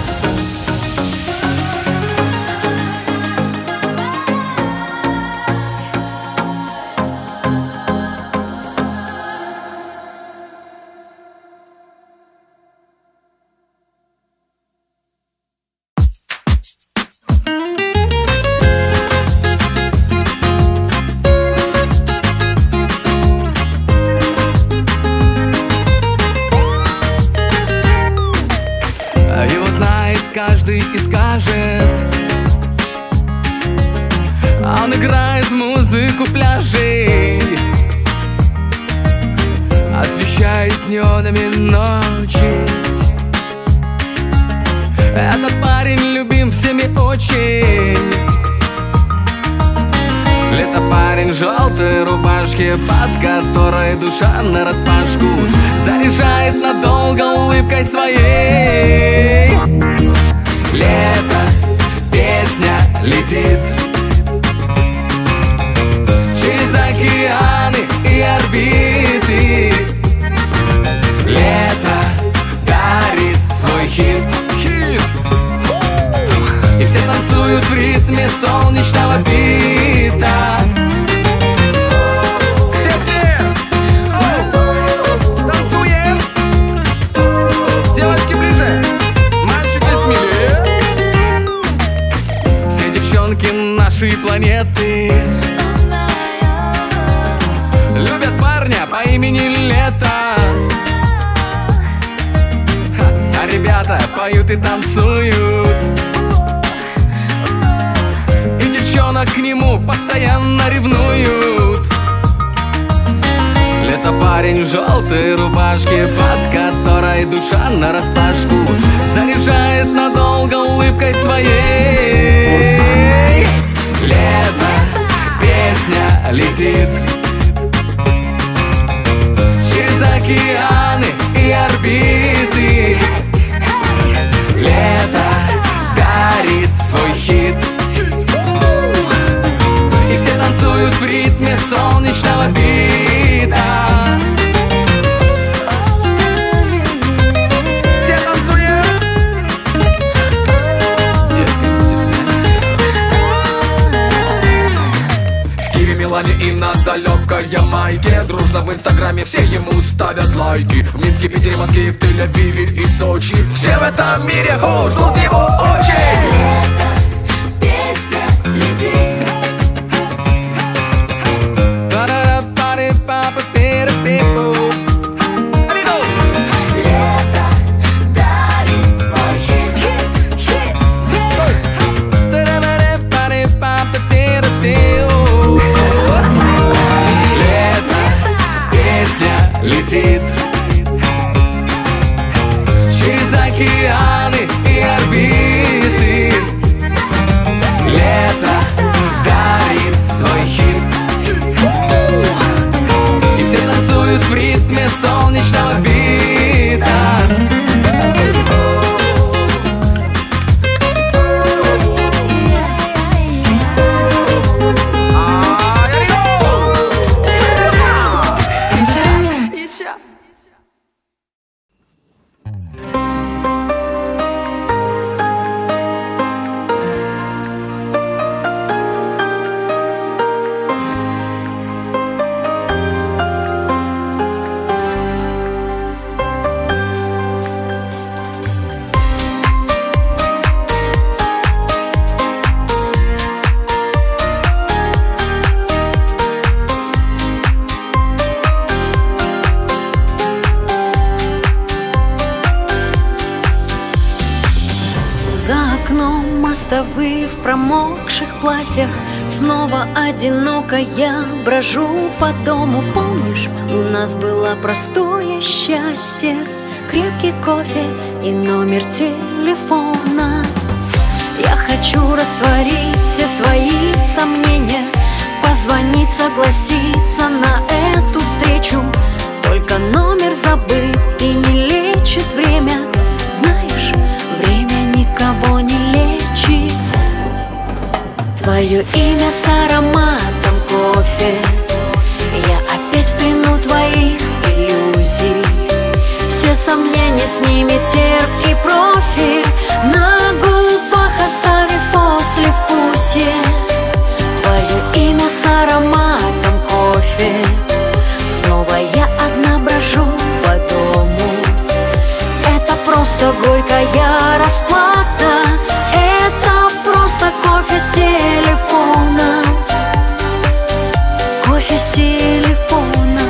Его знает каждый и скажет. Он играет музыку пляжей, освещает неонами ночи. Этот парень любим всеми очень. Лето парень в желтой рубашке, под которой душа нараспашку, заряжает надолго улыбкой своей. Лето, песня летит через океаны и орбиты. Лето дарит свой хит, хит. И все танцуют в ритме солнечного бита. Все-все танцуем. Девочки ближе, мальчики смелее. Все девчонки нашей планеты любят парня по имени Лето. А ребята поют и танцуют, и девчонок к нему постоянно ревнуют. Лето парень в желтой рубашке, под которой душа нараспашку, заряжает надолго улыбкой своей. Лето, песня летит через океаны и орбиты. Лето дарит свой хит, и все танцуют в ритме солнечного бита. Все танцуем. Детка, не стесняйся. В Киеве, Милане и на далекой Ямайке дружно в инстаграме все ему ставят лайки. В Минске, Питере, Москве, в Тель-Авиве и Сочи все в этом мире хо, ждут его очень. Лето, песня летит. Лето дарит свой хит, хит, Лето, песня летит через океаны и орбиты. Лето дарит свой хит, и все танцуют в ритме солнечного бита. За окном мостовые в промокших платьях. Снова одиноко я брожу по дому. Помнишь, у нас было простое счастье, крепкий кофе и номер телефона. Я хочу растворить все свои сомнения, позвонить, согласиться на эту встречу. Только номер забыт и не лечит время. Знаешь, время никого не лечит. Твое имя с ароматом кофе. Я опять в плену твоих иллюзий. Все сомнения, с ними терпкий профиль, на губах оставив послевкусие. Твое имя с ароматом кофе. Снова я одна брожу по дому. Это просто горькая расплата. Это просто кофе с телефона. Кофе с телефона.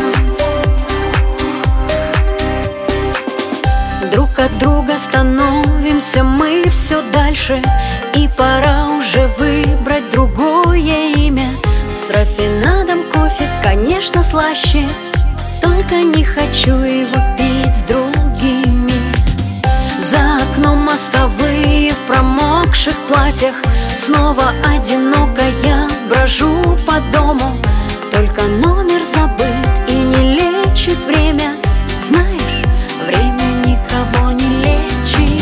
Друг от друга становимся мы все дальше. И пора уже выбрать другое имя. С рафинадом кофе, конечно, слаще. Только не хочу его пить с другими. За окном мостовые в промокших платьях. Снова одиноко я брожу по дому. Только номер забыт и не лечит время. Знаешь, время никого не лечит.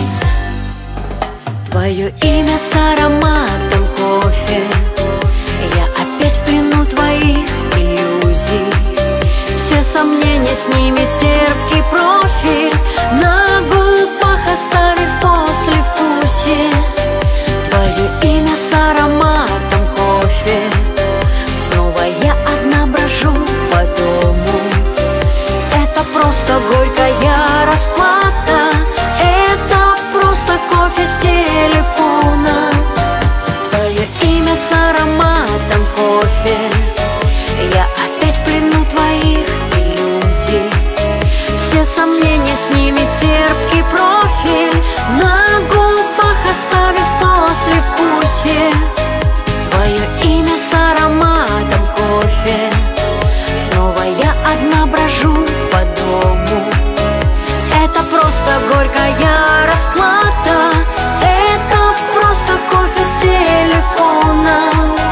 Твое имя с ароматом кофе. Я опять в плену твоих иллюзий. Все сомнения, с ними терпкий профиль, на губах оставив послевкусие. Твое имя с ароматом кофе. Снова я одна брожу по дому. Это просто горькая расплата. Это просто кофе с телефона. Твое имя с ароматом кофе. Я опять в плену твоих иллюзий. Все сомнения, с ними терпкий профиль, на губах оставив послевкусие. Твое имя с ароматом кофе. Снова я одна брожу по дому. Это просто горькая расплата. Это просто кофе с телефона.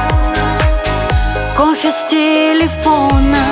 Кофе с телефона.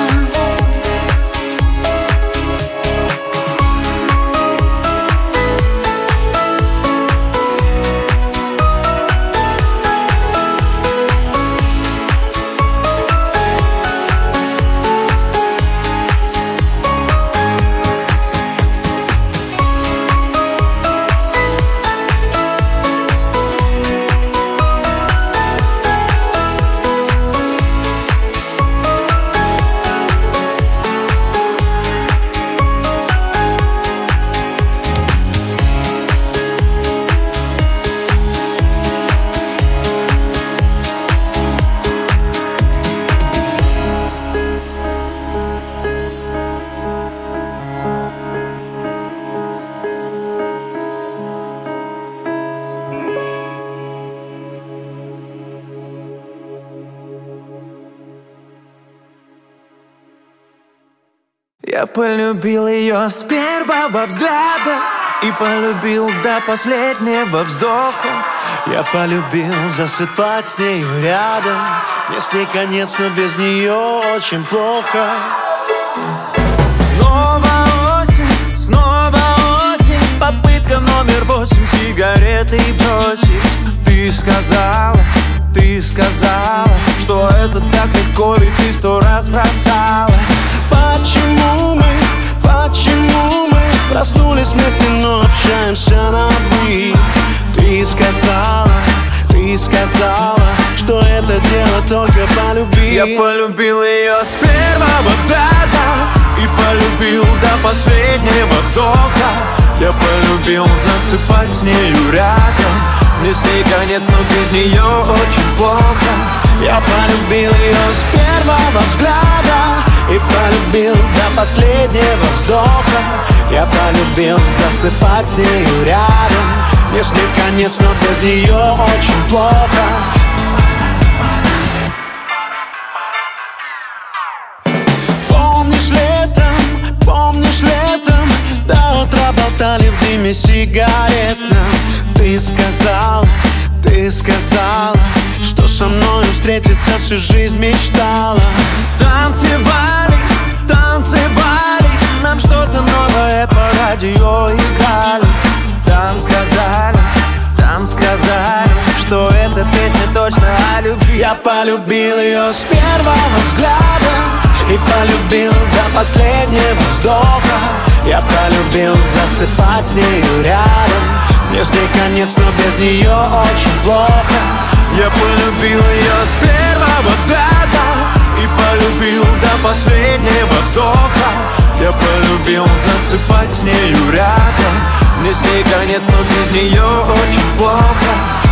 Я полюбил ее с первого взгляда и полюбил до последнего вздоха. Я полюбил засыпать с нею рядом. Если конец, но без нее очень плохо. Снова осень, снова осень. Попытка номер восемь сигареты бросить. Ты сказала, ты сказала, что это так легко, ведь ты сто раз бросала. Почему мы, почему мы проснулись вместе, но общаемся на «вы»? Ты сказала, ты сказала, что это дело только по любви. Я полюбил ее с первого взгляда и полюбил до последнего вздоха. Я полюбил засыпать с нею рядом. Мне с ней конец, но без нее очень плохо. Я полюбил ее с первого взгляда и полюбил до последнего вздоха. Я полюбил засыпать с нею рядом. Мне с ней конец, но без нее очень плохо. Помнишь летом, помнишь летом, до утра болтали в дыме сигаретном. Ты сказала, ты встретиться всю жизнь мечтала. Танцевали, танцевали, нам что-то новое по радио играли. Там сказали, там сказали, что эта песня точно о любви. Я полюбил ее с первого взгляда и полюбил до последнего вздоха. Я полюбил засыпать с нею рядом. Мне с ней конец, но без нее очень плохо. Я полюбил ее с первого взгляда и полюбил до последнего вздоха. Я полюбил засыпать с нею рядом. Мне с ней конец, но без нее очень плохо.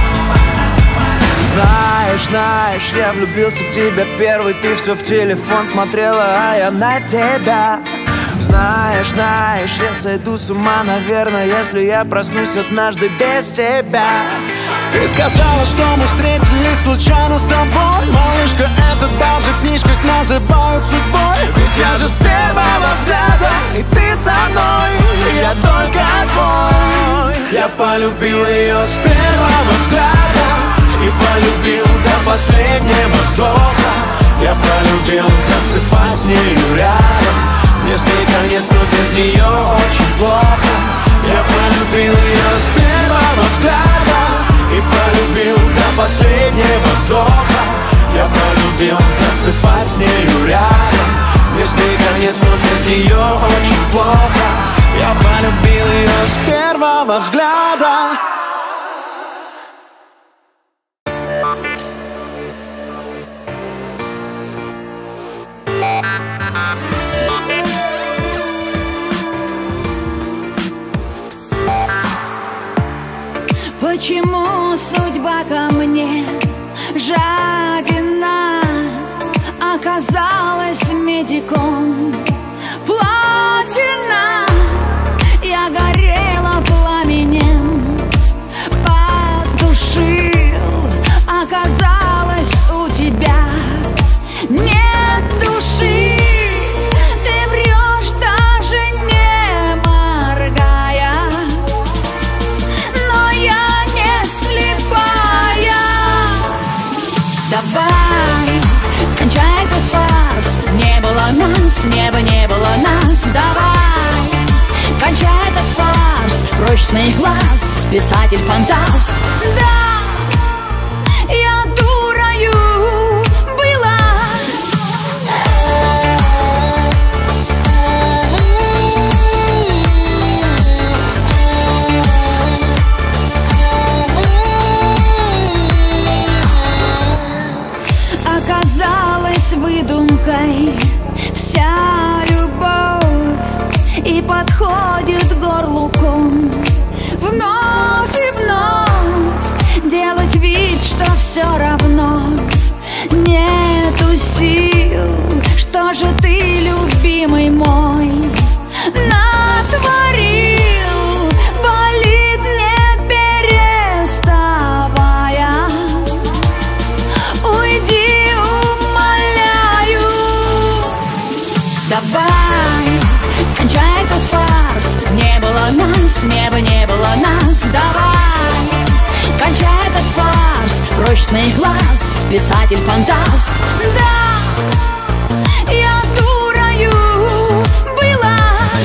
Знаешь, знаешь, я влюбился в тебя первый. Ты все в телефон смотрела, а я на тебя. Знаешь, знаешь, я сойду с ума, наверное, если я проснусь однажды без тебя. Ты сказала, что мы встретились случайно с тобой. Малышка, это даже в книжках называют судьбой. Ведь я же с первого взгляда, и ты со мной, и я только твой. Я полюбил ее с первого взгляда и полюбил до последнего вздоха. Я полюбил засыпать с нею рядом. Мне с ней конец, но без нее очень плохо. Я полюбил ее с первого взгляда и полюбил до последнего вздоха. Я полюбил засыпать с нею рядом. Мне с ней конец, но без нее очень плохо. Я полюбил ее с первого взгляда. Почему судьба ко мне жадина оказалась медиком платина? Я горела пламенем, потушил, оказалось у тебя нет души. Ты врешь, даже не моргая, но я не слепая. Давай, кончай этот фарс. Не было нас, неба не было нас. Давай, кончай этот фарс. Прочный глаз, писатель-фантаст. Да, я дурою была. Оказалась выдумкой вся любовь и подходит к горлу ком. Вновь и вновь делать вид, что все равно. Нету сил, что же ты, любимый мой, натворил? Болит не переставая. Уйди, умоляю. Давай, кончай этот фарс. Не было нас, неба не было нас. Давай, кончай этот фарс. Прочный глаз, писатель-фантаст. Да, я дурою была.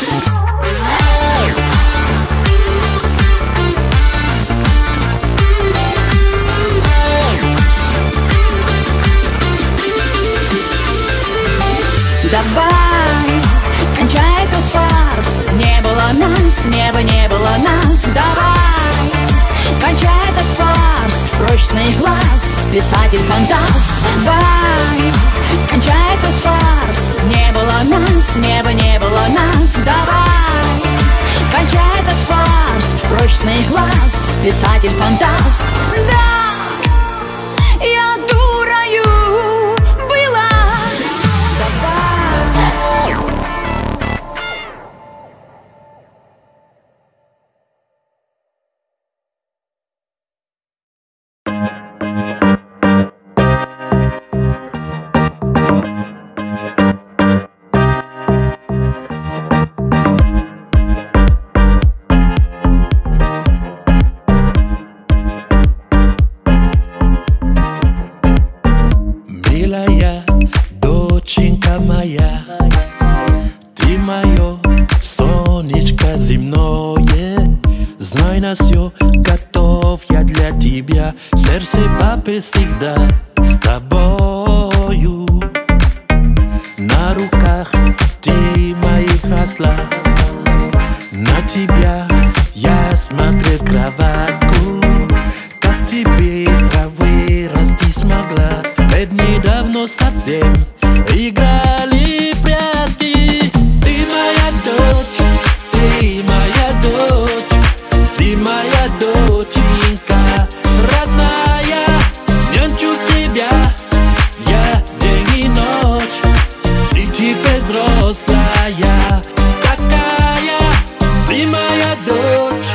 Давай, кончай этот фарс. Не было нас, неба не было нас. Давай, кончай этот фарс. Прочный глаз, писатель-фантаст. Давай, кончай этот фарс. Не было нас, неба не было нас. Давай, кончай этот фарс. Прочный глаз, писатель-фантаст. Да, я дурою была. Солнышко земное, знай, на все готов я для тебя. Сердце папы всегда с тобою. На руках ты моих осла. На тебя я смотрел в кроватку. Как тебе из травы расти смогла. Ведь недавно совсем играли в прятки. Ты моя дочь, ты моя дочь, ты моя доченька родная. Нянчу тебя я день и ночь. Ты теперь взрослая такая. Ты моя дочь,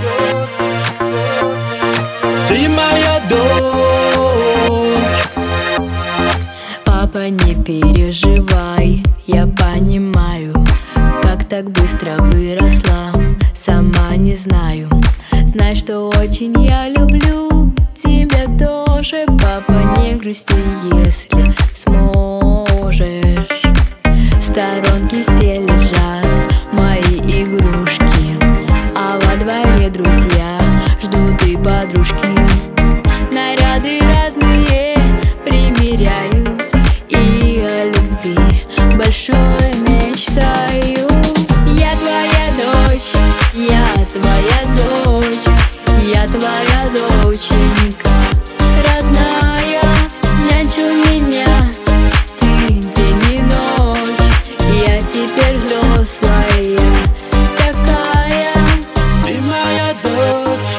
ты моя дочь. Папа, не переживай, я понимаю, как так быстро выросла, сама не знаю. Знай, что очень я люблю тебя тоже. Папа, не грусти, если сможешь. В сторонке все лежат мои игрушки, а во дворе друзья ждут и подружки. Наряды разные примеряю, и о любви большой мечтаю. Я твоя дочь, я твоя дочь, я твоя доченька родная. Нянчу меня ты день и ночь. Я теперь взрослая такая. Ты моя дочь,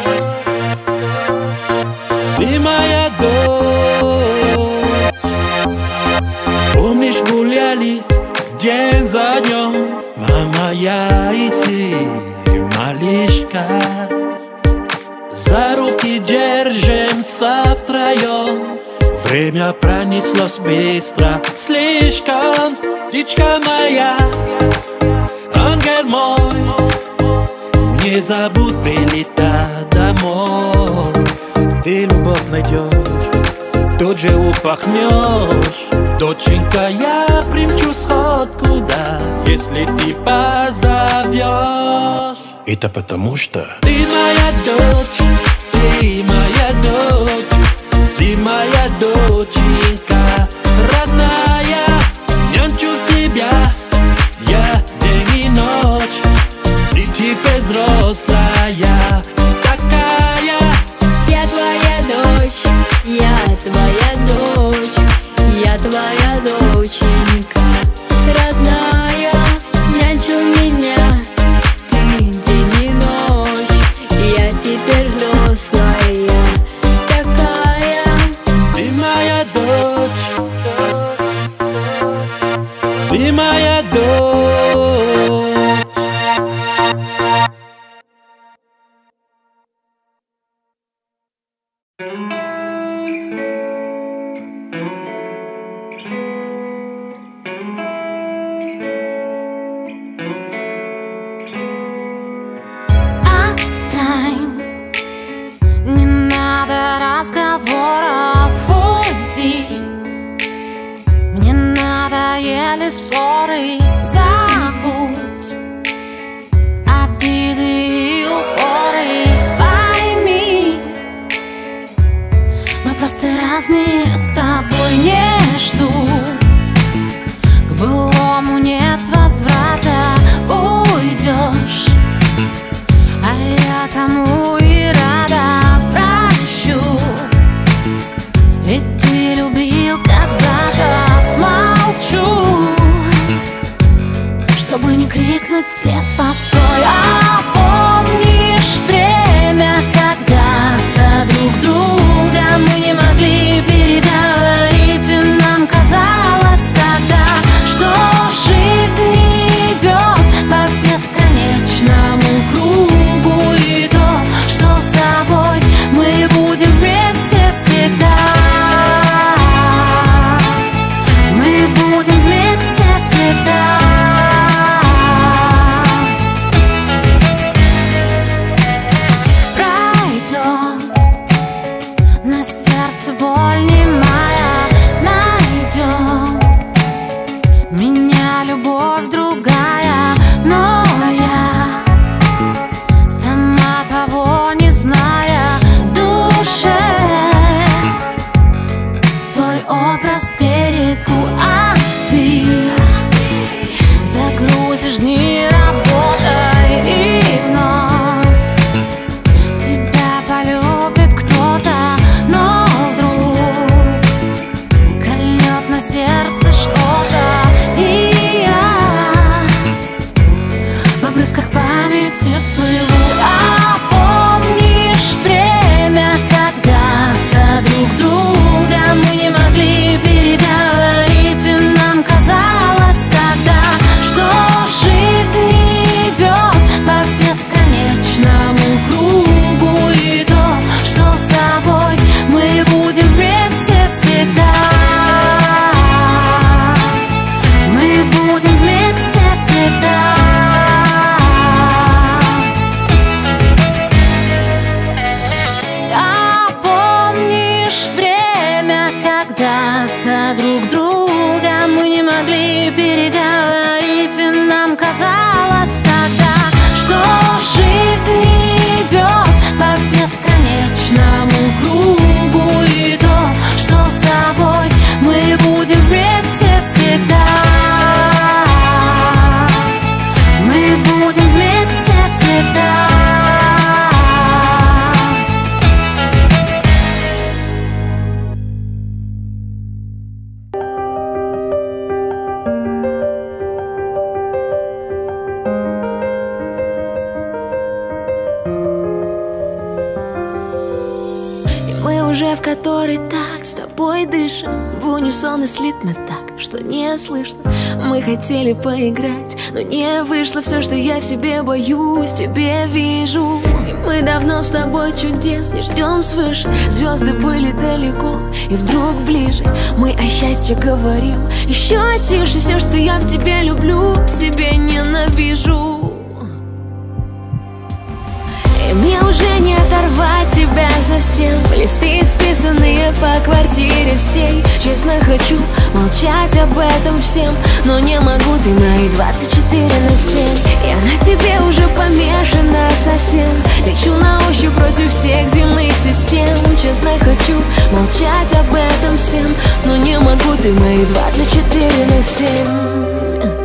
ты моя дочь. Помнишь, гуляли день за днем, мама, я и ты, малышка. За руки держимся втроем. Время пронеслось быстро, слишком. Птичка моя, ангел мой, не забудь прилетать домой. Ты любовь найдешь, тут же упахнешь. Доченька, я примчу сходку, да, если ты позовешь. Это потому что ты моя дочь, ты моя дочь, ты моя доченька родная. Нянчу тебя я день и ночь. Ты теперь взрослая такая. Я твоя дочь, я твоя дочь, я твоя доченька родная. Нянчу меня ты день и ночь. Я теперь взрослая такая. Ты моя дочь, ты моя дочь. Отстань, не надо разговоров, уйди. Мне надоели ссоры, забудь обиды и упоры. Пойми, мы просто разные, с тобой не жду. К былому нет возврата, уйдешь, а я тому и рада. Прощу, ведь ты любил когда-то. Смолчу, чтобы не крикнуть вслед. Постой, а помнишь время, когда-то друг друга мы не могли переговорить, и нам казалось тогда, что жизнь идет по бесконечному кругу, и то, что с тобой мы будем вместе всегда. Мы будем вместе всегда. уже в который так с тобой дышим, в унисон и слитно так, что не слышно. Мы хотели поиграть, но не вышло. Все, что я в себе боюсь, тебе вижу. И мы давно с тобой чудес не ждем свыше. Звезды были далеко, и вдруг ближе. Мы о счастье говорим еще тише. Все, что я в тебе люблю, в себе ненавижу. И мне уже не оторвать тебя совсем. Листы исписанные по квартире всей. Честно хочу молчать об этом всем, но не могу, ты мои двадцать четыре на семь. Я на тебе уже помешана совсем. Лечу на ощупь против всех земных систем. Честно хочу молчать об этом всем, но не могу, ты мои двадцать четыре на семь.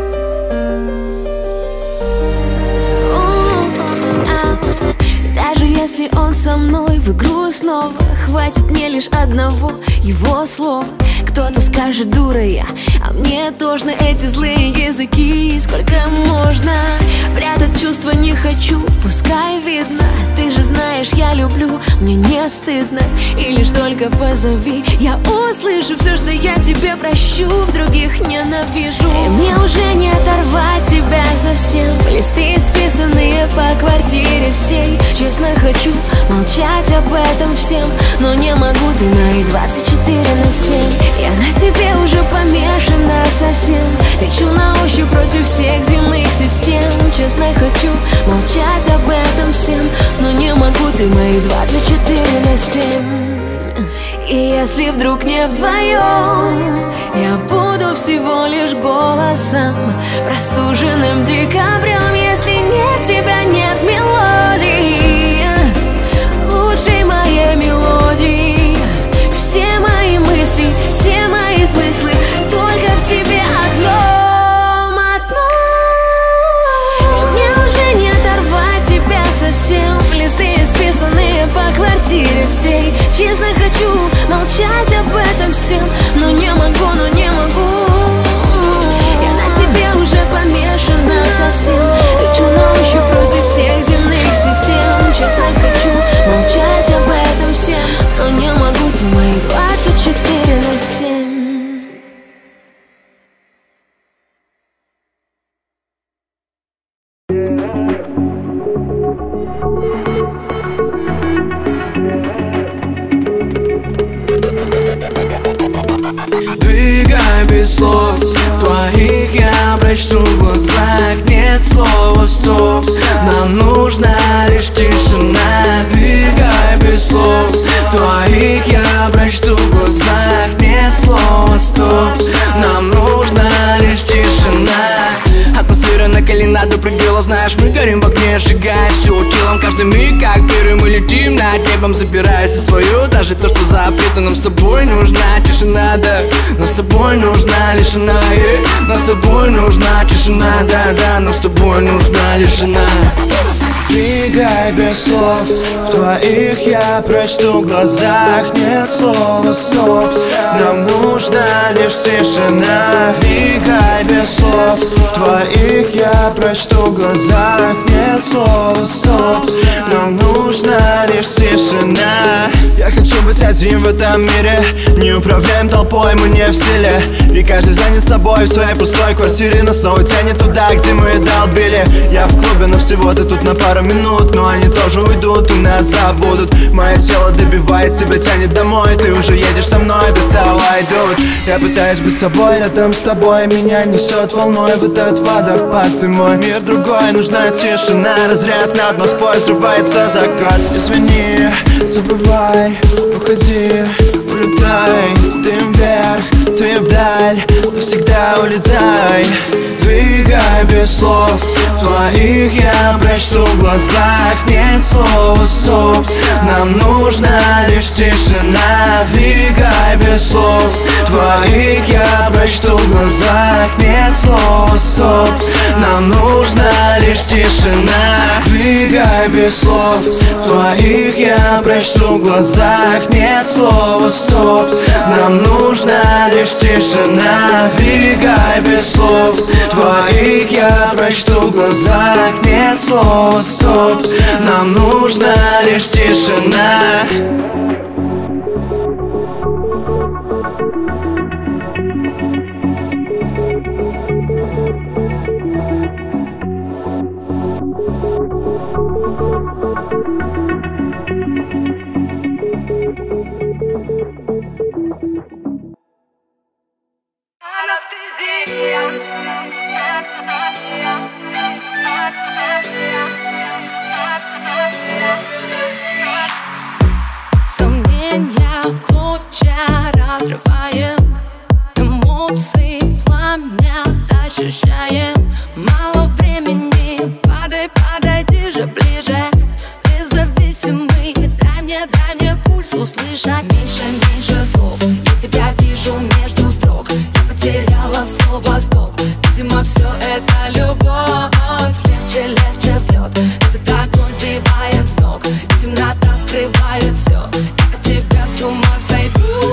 Если он со мной в игру снова, хватит мне лишь одного его слова. Кто-то скажет, дура я, а мне тошно эти злые языки. Сколько можно прятать чувства, не хочу, пускай видно. Ты же знаешь, я люблю, мне не стыдно. И лишь только позови, я услышу все, что я тебе прощу, в других ненавижу. И мне уже не оторвать тебя совсем. Листы исписанные по квартире всей. Честно хочу молчать об этом всем, но не могу, ты мои двадцать четыре на семь. Я на тебе уже помешана совсем. Лечу на ощупь против всех земных систем. Честно хочу молчать об этом всем, но не могу, ты мои двадцать четыре на семь. И если вдруг не вдвоем, я буду всего лишь голосом, простуженным декабрем. Если нет тебя, нет мелодии, лучшей моей мелодии. Все мои мысли, все мои смыслы только в тебе одном, одном. Мне уже не оторвать тебя совсем. Листы исписанные по квартире всей. Честно хочу молчать об этом всем, но не могу, но не могу. Я на тебе уже помешана совсем. Лечу на ощупь против всех земных систем. Честно хочу молчать об этом всем, но не могу, ты мои двадцать четыре на семь. Двигай без слов, твоих я прочту в глазах. Нет слова стоп, нам нужна лишь тишина. Двигай без слов, твоих я прочту в глазах. Нет слова стоп, нам нужна лишь тишина. Атмосфера накалена до предела, знаешь, мы горим в огне, сжигая все телом. Каждый миг, как перья, мы летим над небом, забираясь за свое. Даже то, что запрето, нам с тобой нужна тишина, да. Нам с тобой нужна лишь она, yeah. Нам с тобой нужна тишина, да-да. Нам с тобой нужна лишь она. Двигай без слов, в твоих я прочту в глазах. Нет слова стоп, нам нужна лишь тишина. Двигай без слов, в твоих я прочту в глазах. Нет слова стоп, нам нужна лишь тишина. Я хочу быть один в этом мире, не управляем толпой, мы не в силе. И каждый занят собой в своей пустой квартире. Нас снова тянет туда, где мы долбили. Я в клубе, но всего-то тут на пару минут. Но они тоже уйдут и нас забудут. Мое тело добивает, тебя тянет домой. Ты уже едешь со мной, that's how I do it. Я пытаюсь быть собой, рядом с тобой. Меня несет волной в этот водопад. Ты мой мир другой, нужна тишина. Разряд над Москвой, взрывается закат. Извини, забывай, уходи, улетай. Ты вверх, ты вдаль, навсегда улетай. Двигай без слов, в твоих я прочту в глазах. Нет слова стоп, нам нужна лишь тишина. Двигай без слов, в твоих я прочту в глазах. Нет слова стоп, нам нужна лишь тишина. Двигай без слов, в твоих я прочту в глазах. Нет слова стоп, нам нужна лишь тишина. Двигай без слов, в твоих я прочту в глазах. Нет слова стоп, нам нужна лишь тишина. Давай подойди же ближе, ты зависимый. Дай мне, дай мне пульс услышать. Меньше, меньше слов, я тебя вижу между строк. Я потеряла слово стоп. Видимо, все это любовь. Легче, легче взлет. Этот огонь сбивает с ног, и темнота скрывает все. Я от тебя с ума сойду.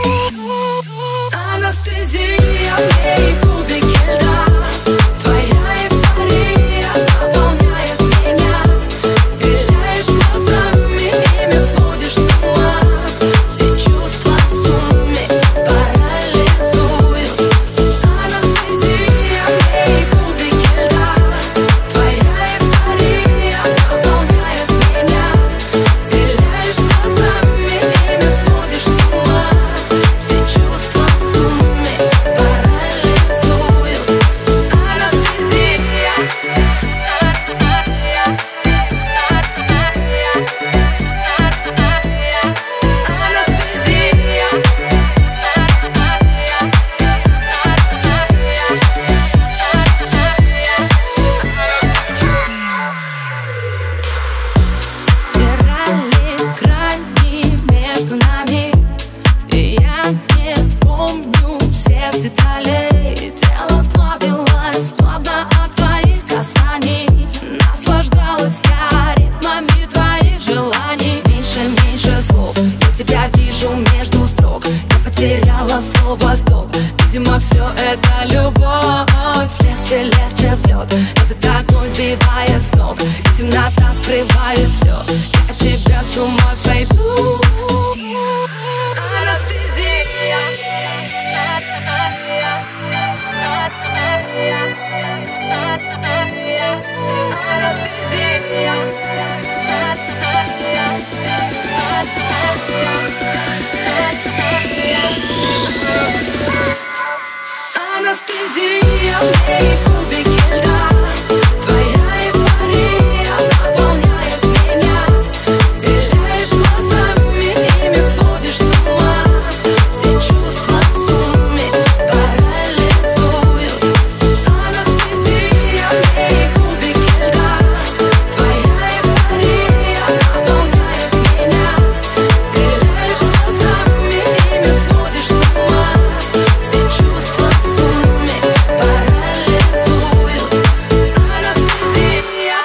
Анестезия, мои кубики льда. Твоя эйфория наполняет меня. Стреляешь глазами, ими сводишь с ума. Все чувства в сумме парализуют. Анестезия, мои кубики льда. Твоя эйфория наполняет меня. Стреляешь глазами, ими сводишь с ума. Все чувства в сумме парализуют. Анестезия. Стирались грани между нами, и я не помню всех деталей. Тело плавилось плавно от твоих касаний. Наслаждалась я ритмами твоих желаний. Меньше, меньше слов, я тебя вижу между строк. Я потеряла слово стоп. Видимо, все это любовь. Легче, легче взлет. Этот огонь сбивает с ног, и темнота скрывает все. Я от тебя с ума сойду. Анестезия. Анестезия, мои кубики льда. Твоя эйфория наполняет меня. Стреляешь глазами, ими сводишь с ума. Все чувства в сумме парализуют. Анестезия, мои кубики льда. Твоя эйфория наполняет меня. Стреляешь глазами, ими сводишь с ума. Все чувства в сумме парализуют. Анестезия.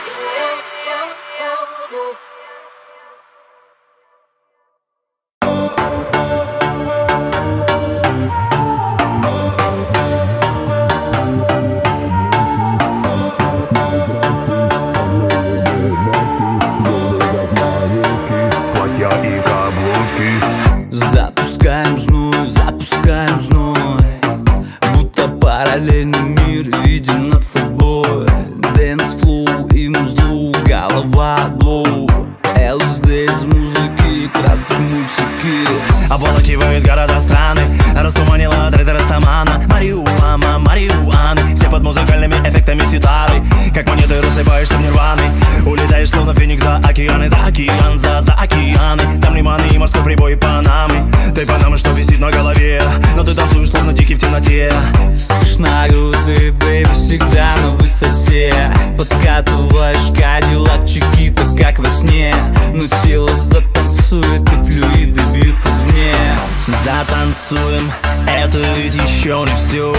Запускаем зной, запускаем зной. Будто параллельный мир видим над собой. Dance flow и музлу, голова блоу. эл эс ди из музыки, красок мультики. Обволакивает города, страны. Растуманила треды растамана. Мариуама, Мариуаны. Все под музыкальными эффектами ситары. Как монеты рассыпаешься в нирваны. Улетаешь словно феникс за океаны. За океан, за, за океаны. Там лиманы и морской прибой Панамы. Ты Панамы, что висит на голове. Но ты танцуешь словно дикий в темноте. Пышногрудый бэйби всегда на высоте. Подкатываешь кадиллак Чикито, как во сне. Но тело затанцует, и флюиды бьют извне. Затанцуем, это ведь еще не все.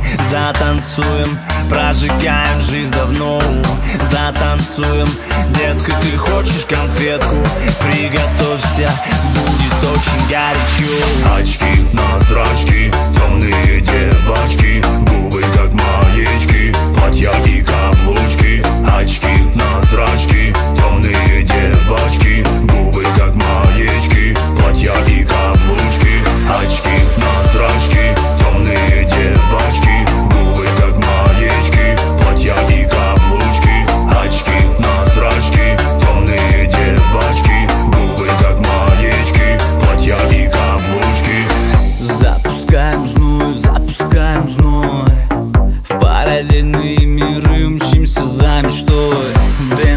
Затанцуем, прожигаем жизнь давно. Затанцуем, детка, ты хочешь конфетку? Приготовься, будет очень горячо. Очки на зрачки, темные девочки. Губы как маечки, платья и каблучки. Очки на зрачки, темные девочки. Губы как маечки, платья и каблучки. Очки на зрачки, темные девочки. Губы как маечки, платья и каблучки. Очки на зрачки, темные девочки. Губы как маечки, платья и каблучки. Запускаем зной, запускаем зной. В параллельные миры мчимся за мечтой.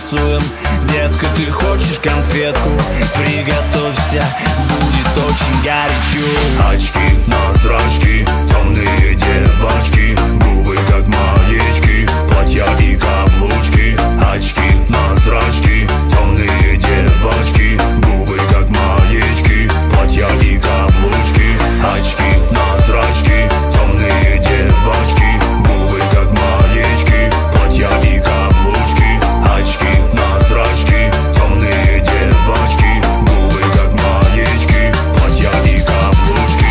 танцуем. Детка, ты хочешь конфетку? Приготовься, будет очень горячо. Очки на зрачки, темные девочки, губы как маечки, платья и каблучки. Очки на зрачки, темные девочки, губы как маечки, платья и каблучки. Очки на зрачки, темные девочки, губы как маечки, платья и каблучки. Очки на зрачки, темные девочки, губы как маечки, платья и каблучки.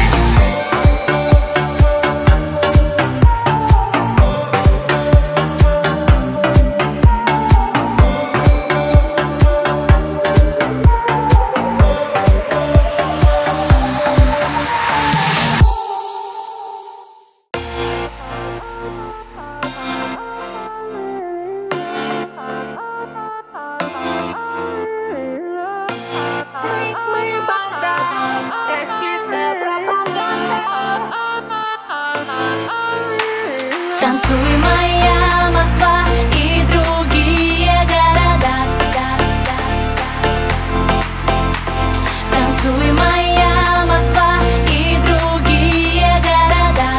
Танцуй, моя Москва и другие города. Танцуй, моя Москва и другие города.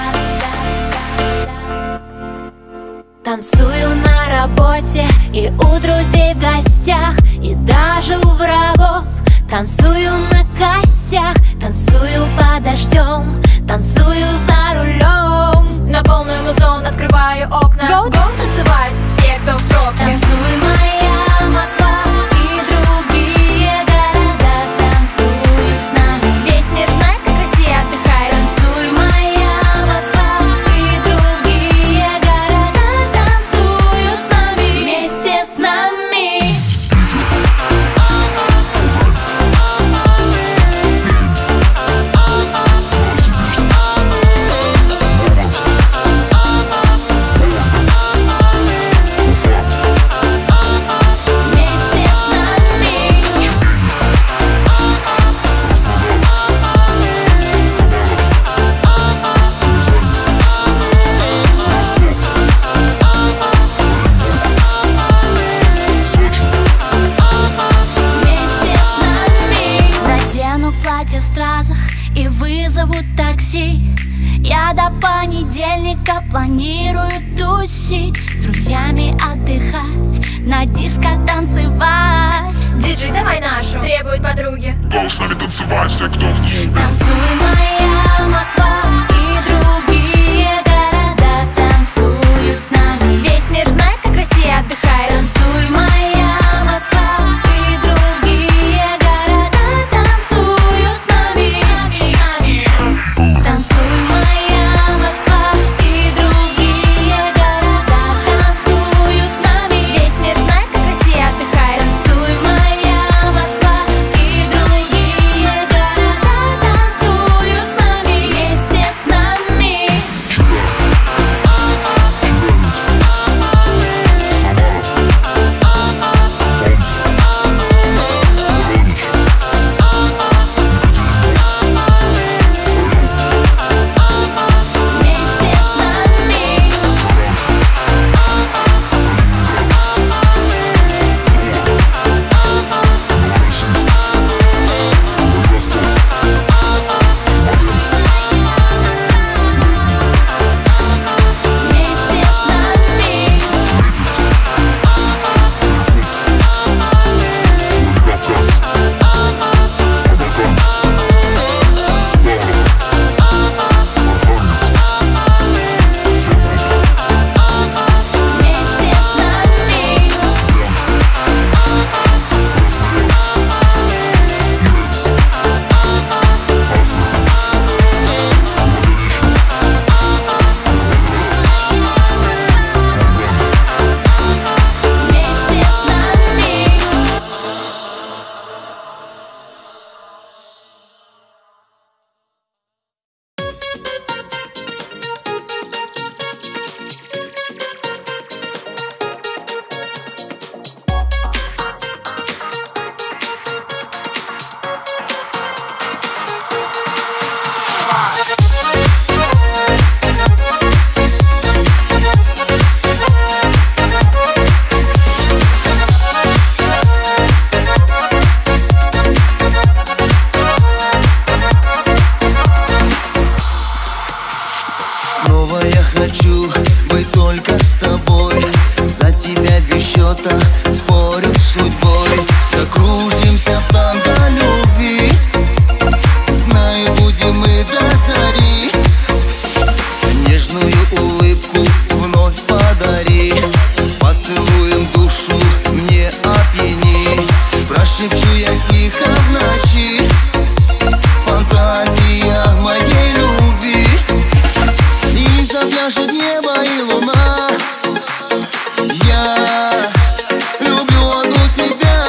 Танцую на работе и у друзей в гостях, и даже у врагов. Танцую на костях, танцую под дождем, танцую за рулем. На полную музон открываю окна. Go, go танцевать все, кто в пробке. Танцуй, моя Москва и другие города. Танцуют с нами. Весь мир знает, как Россия отдыхает. Танцуй, моя Москва и другие города. Танцуют с нами. Вместе с нами. В стразах и вызову такси. Я до понедельника планирую тусить, с друзьями отдыхать, на диско танцевать. Диджей, давай нашу, требуют подруги. Go с нами танцевать, все, кто в клубе. Танцуй, моя Москва и другие города. Танцуют с нами. Весь мир знает, как Россия отдыхает. Танцуй, моя Москва и другие города. Танцуют с нами. Танцуй, моя Москва и другие города. Танцуют с нами. Весь мир знает, как Россия отдыхает. Танцуй, моя Москва и другие города. Танцуют с нами. Вместе с нами. Самара, фото, спорю с судьбой. Закружимся в танго любви, знаю, будем мы до зари. Нежную улыбку вновь подари, поцелуем душу мне опьяни. Прошепчу я тихо в ночи, фантазия моей любви. И завяжет небо и луна, я люблю одну тебя.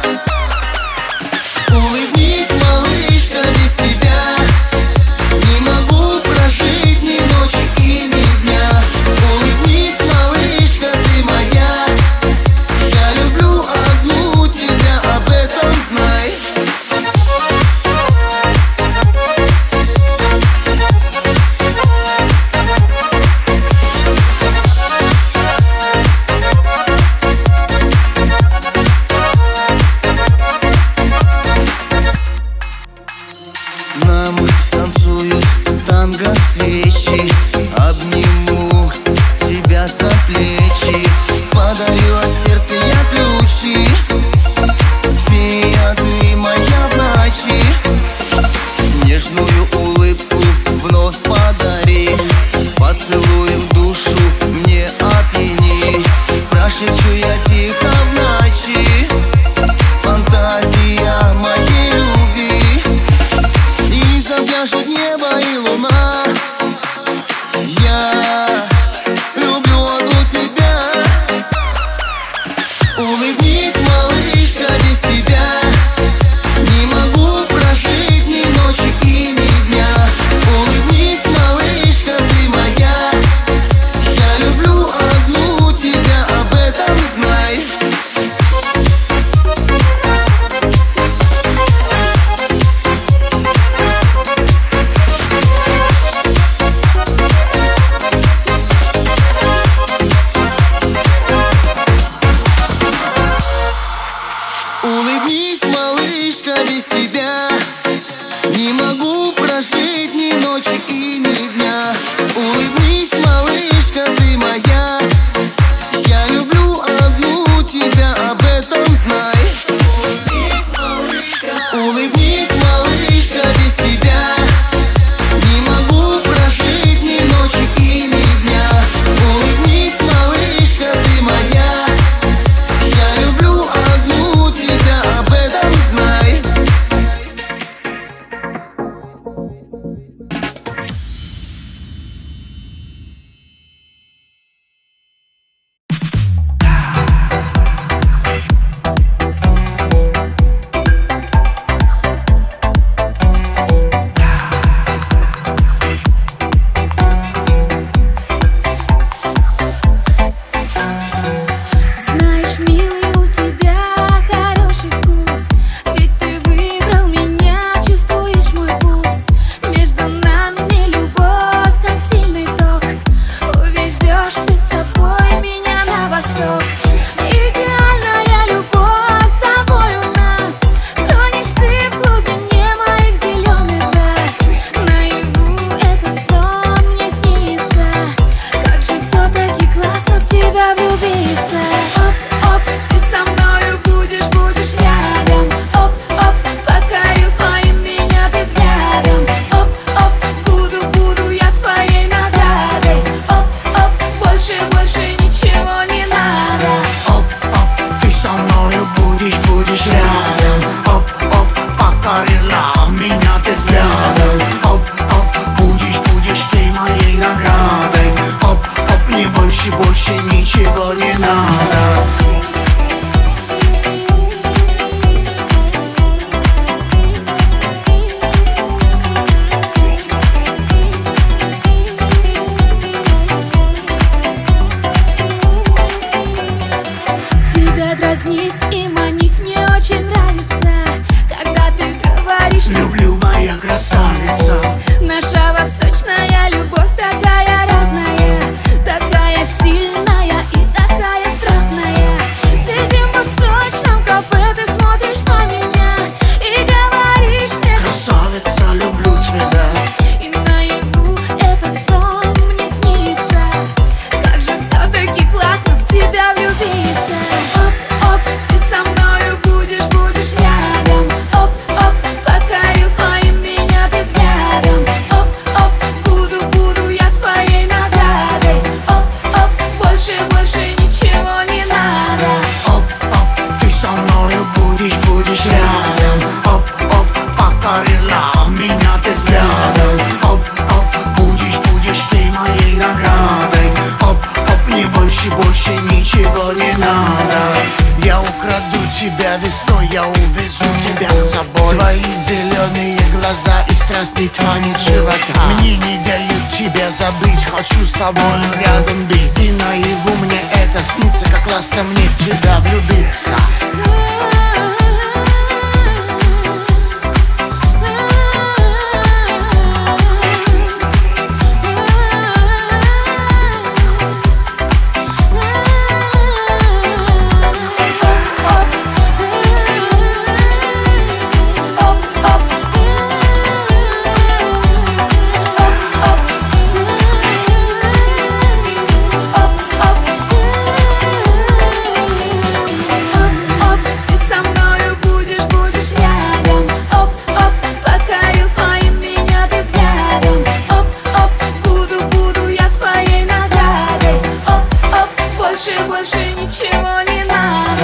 Улыбнись, малышка, без тебя не могу прожить ни ночи и ни дня. Улыбнись, малышка, ты моя, я люблю одну тебя, об этом знай. Нам станцуют танго свечи, обниму тебя за плечи, подарю от сердца я ключи. Фея, ты моя в ночи, нежную улыбку вновь подари, поцелуем душу мне опьяни. Прошепчу я тихо в ночи, фантазия моей любви. И завяжет небо и луна, я люблю одну тебя. Улыбнись, малышка, без тебя не могу прожить ни ночи и ни дня. Улыбнись, малышка, ты моя, я люблю одну тебя, об этом знай. Улыбнись, малышка, без тебя не могу прожить ни ночи и ни дня. Улыбнись, малышка, ты моя, я люблю одну тебя, об этом знай. Улыбнись, малышка, без тебя не могу прожить ни ночи и ни дня. Улыбнись, малышка, ты моя, я люблю одну тебя, об этом знай. Знаешь, милый, у тебя хороший вкус, ведь ты выбрал меня, чувствуешь мой пульс. Между нами любовь, как сильный ток, увезешь ты с собой меня на восток. Идеальная любовь с тобой у нас, тонешь ты в глубине моих зеленых глаз. Наяву этот сон мне снится, как же все-таки классно в тебя влюбиться. Оп-оп, ты со мною будешь, будешь рядом. Оп-оп, покорил своим меня ты взглядом. Оп-оп, буду, буду я твоей наградой. Оп-оп, больше, больше ничего не надо. Оп-оп, ты со мною будешь, будешь рядом. Оп-оп, покорила меня ты взглядом. Оп-оп, будешь, будешь ты моей наградой. Оп-оп, мне больше, больше ничего не надо. Тебя дразнить и манить мне очень нравится, когда ты говоришь: люблю, моя красавица. Наша восточная любовь такая разная, такая сильная и такая страстная. Сидим в восточном кафе, ты смотришь на меня и говоришь мне: красавица, люблю тебя. И наяву этот сон мне снится, как же все-таки классно в тебя влюбиться. тебя весной, я увезу тебя с собой. Твои зеленые глаза и страстный танец живота мне не дают тебя забыть, хочу с тобой рядом быть. И наяву мне это снится, как классно мне в тебя влюбиться. Больше ничего не надо.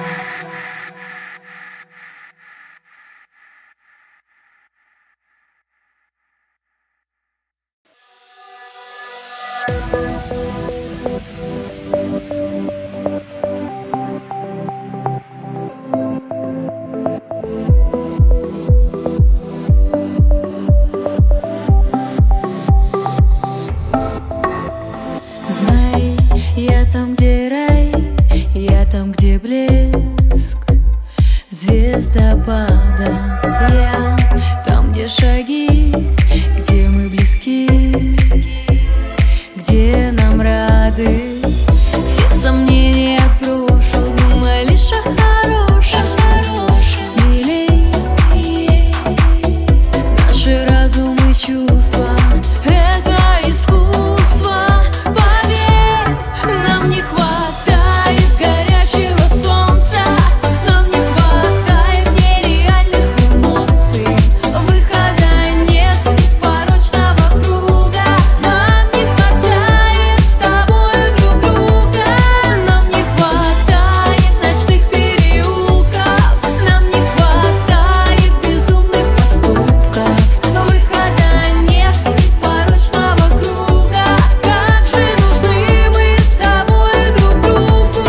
Знай, я там, где рай, я там, где блеск звездопада. Я там, где шаги, где мы близки, где нам рады. Все сомнения брошу, думай лишь о хорошем. Смелей наши разумы, чувства — это искусство. Поверь, нам не хватает горячего солнца, нам не хватает нереальных эмоций. Выхода нет из порочного круга, нам не хватает с тобой друг друга. Нам не хватает ночных переулков, нам не хватает безумных поступков. Выхода нет из порочного круга, как же нужны мы с тобой друг другу.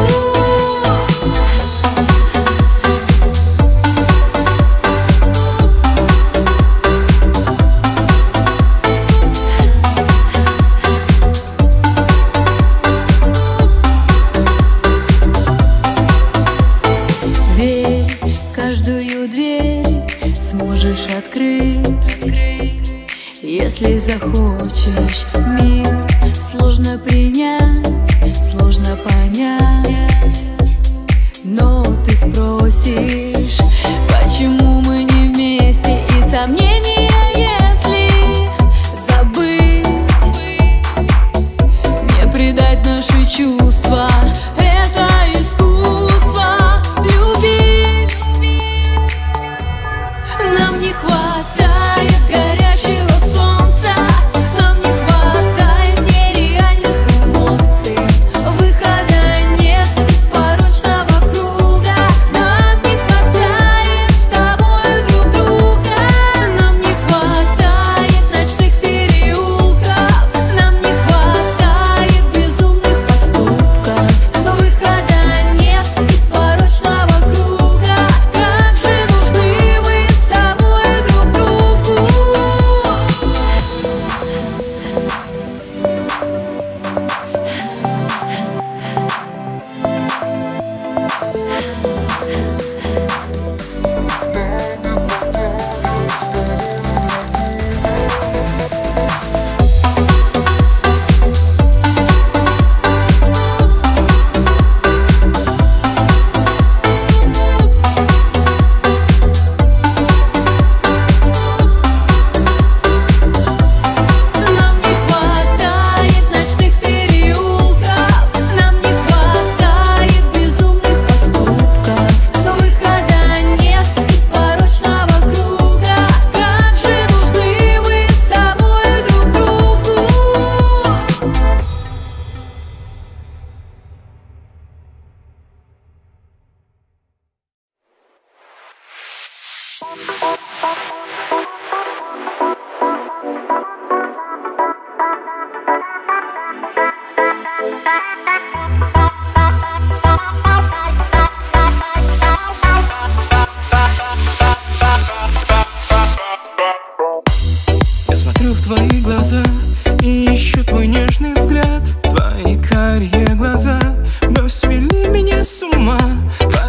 Верь, каждую дверь сможешь открыть, если захочешь. Мир сложно принять, сложно понять, но ты спросишь, почему мы не вместе, и сомнения, если забыть, не предать наши чувства. Это искусство любить. Нам не хватает горячего солнца, нам не хватает нереальных эмоций. Выхода нет из порочного круга, нам не хватает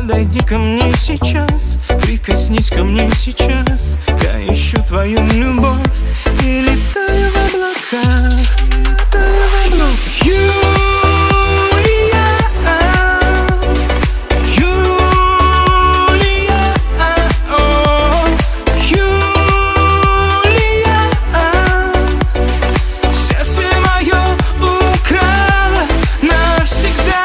Подойди ко мне сейчас, прикоснись ко мне сейчас. Я ищу твою любовь и летаю в облаках, летаю в облаках. Юлия, Юлия, о, Юлия, сердце мое украла навсегда.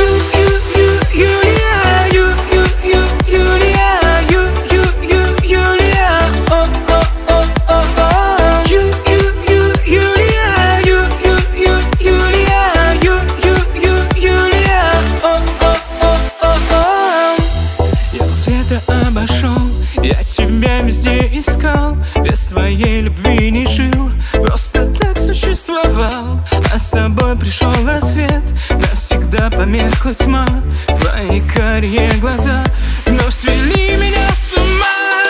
Искал, без твоей любви не жил, просто так существовал. А с тобой пришел рассвет, навсегда померкла тьма. Твои карие глаза вновь свели меня с ума.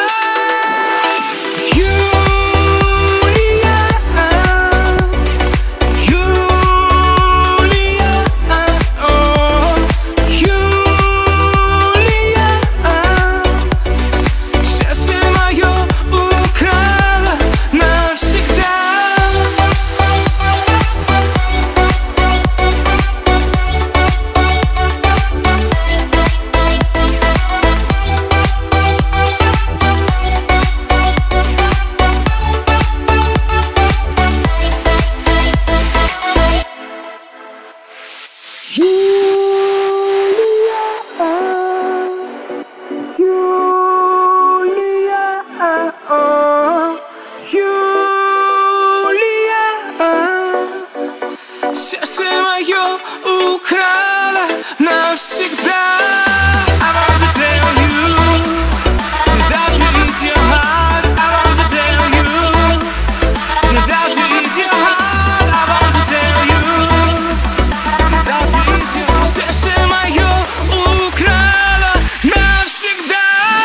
Сердце мое украла навсегда. I want to tell you that you eat your heart. I want to tell you that you eat your heart. I want to tell you that you eat your heart. Сердце мое украла навсегда.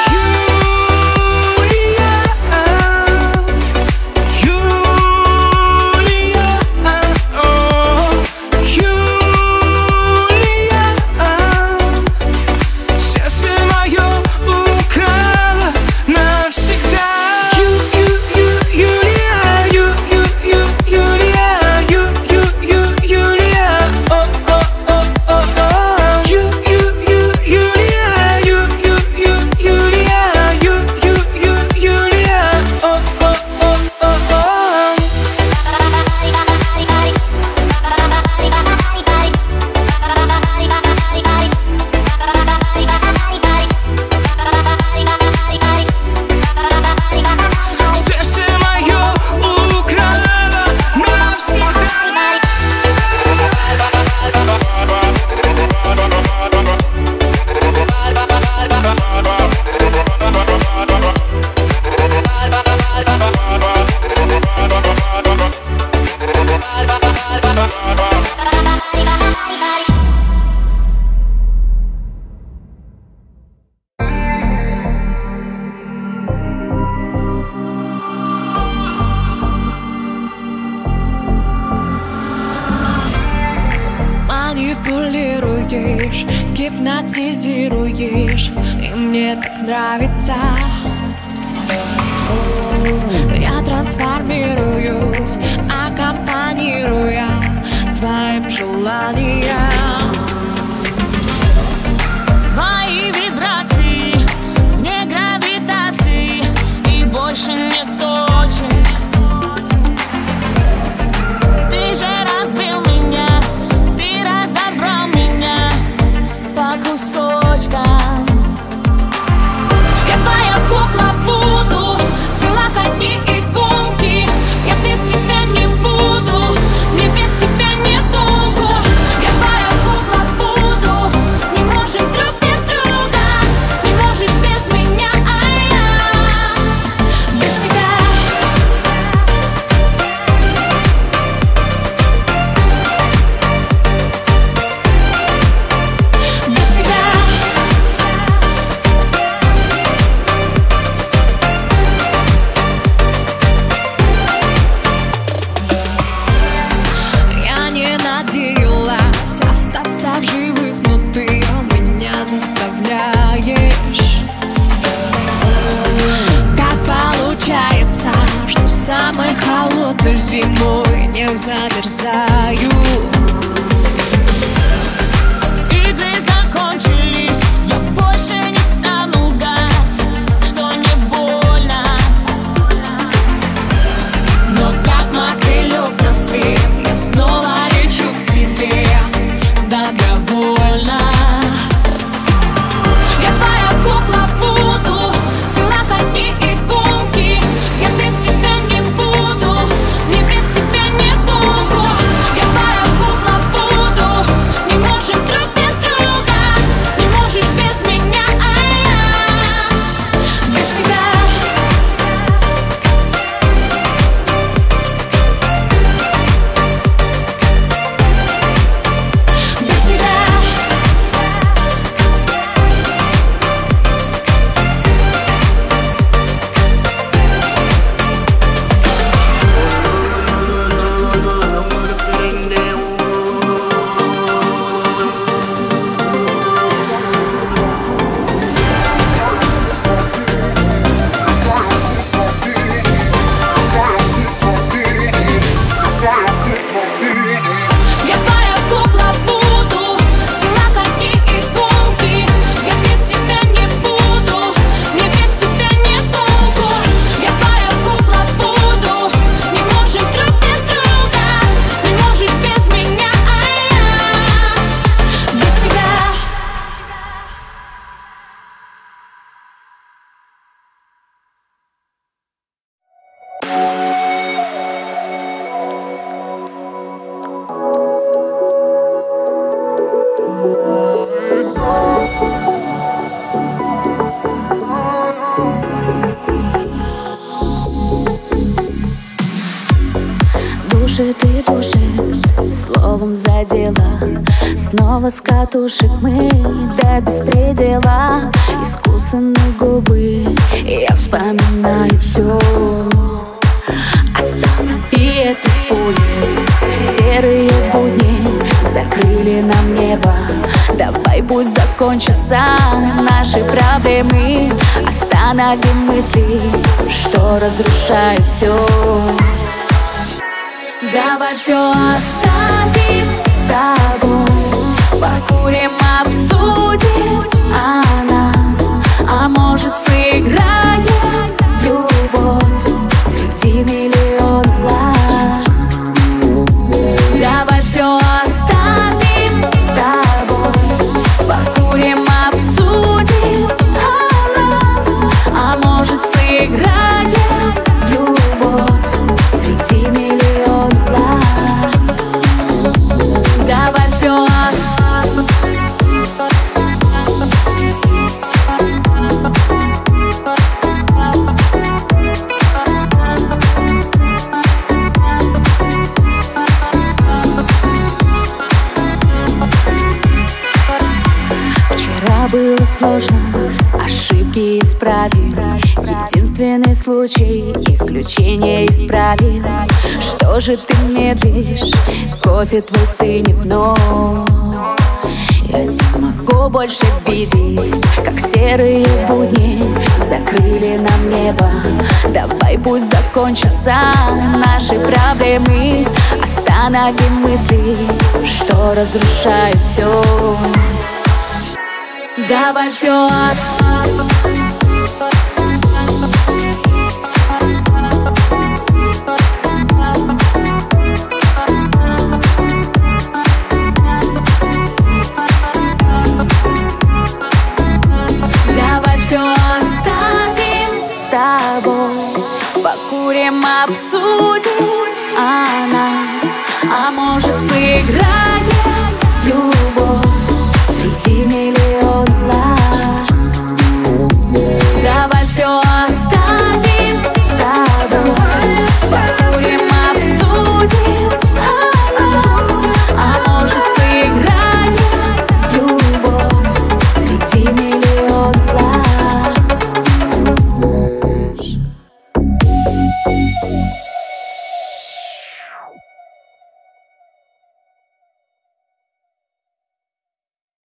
Манипулируешь, гипнотизируешь, и мне так нравится. Я трансформируюсь, аккомпанируя твоим желаниям. Твои вибрации вне гравитации, и больше нет точек. Ты же разбил меня, ты разобрал меня по кусочкам. Я твоя кукла буду, в телах одни иголки. Я без тебя не буду, мне без тебя нет толку. Я твоя кукла. оставляешь. Как получается, что самой холодной зимой не замерзаю? Игры закончились, я больше не стану лгать, что не больно. Но как мотылёк на свет, я снова лечу к тебе добровольно. Я твоя кукла буду, в телах одни иголки. Я без тебя не буду, мне без тебя не толку. Я твоя кукла буду, не можем друг без друга, не можешь без меня, а я без тебя. Без тебя. Я твоя кукла буду, в телах одни иголки. Я без тебя не буду, мне без тебя не толку. Я твоя кукла буду, не можем друг без друга, не можешь без меня, а я без тебя. Душит и душит, словом задела. Снова с катушек мы до беспредела. Искусанные губы, я вспоминаю все. Останови этот поезд, серые будни закрыли нам небо. Давай пусть закончатся наши проблемы. Останови мысли, что разрушает все. Давай все оставим с тобой, покурим, обсудим о нас. А может, сыграем в любовь среди миллионов глаз. Давай все оставим с тобой, покурим, обсудим о нас. А может, сыграем в любовь среди миллионов глаз. Давай все. Вчера было сложно, ошибки исправим. Единственный случай, исключение исправил. Что же ты медлишь, кофе твой стынет вновь. Я не могу больше видеть, как серые будни закрыли нам небо. Давай пусть закончатся наши проблемы. Останови мысли, что разрушает все. Давай все. Давай все оставим с тобой, покурим, обсудим о нас. А может, сыграем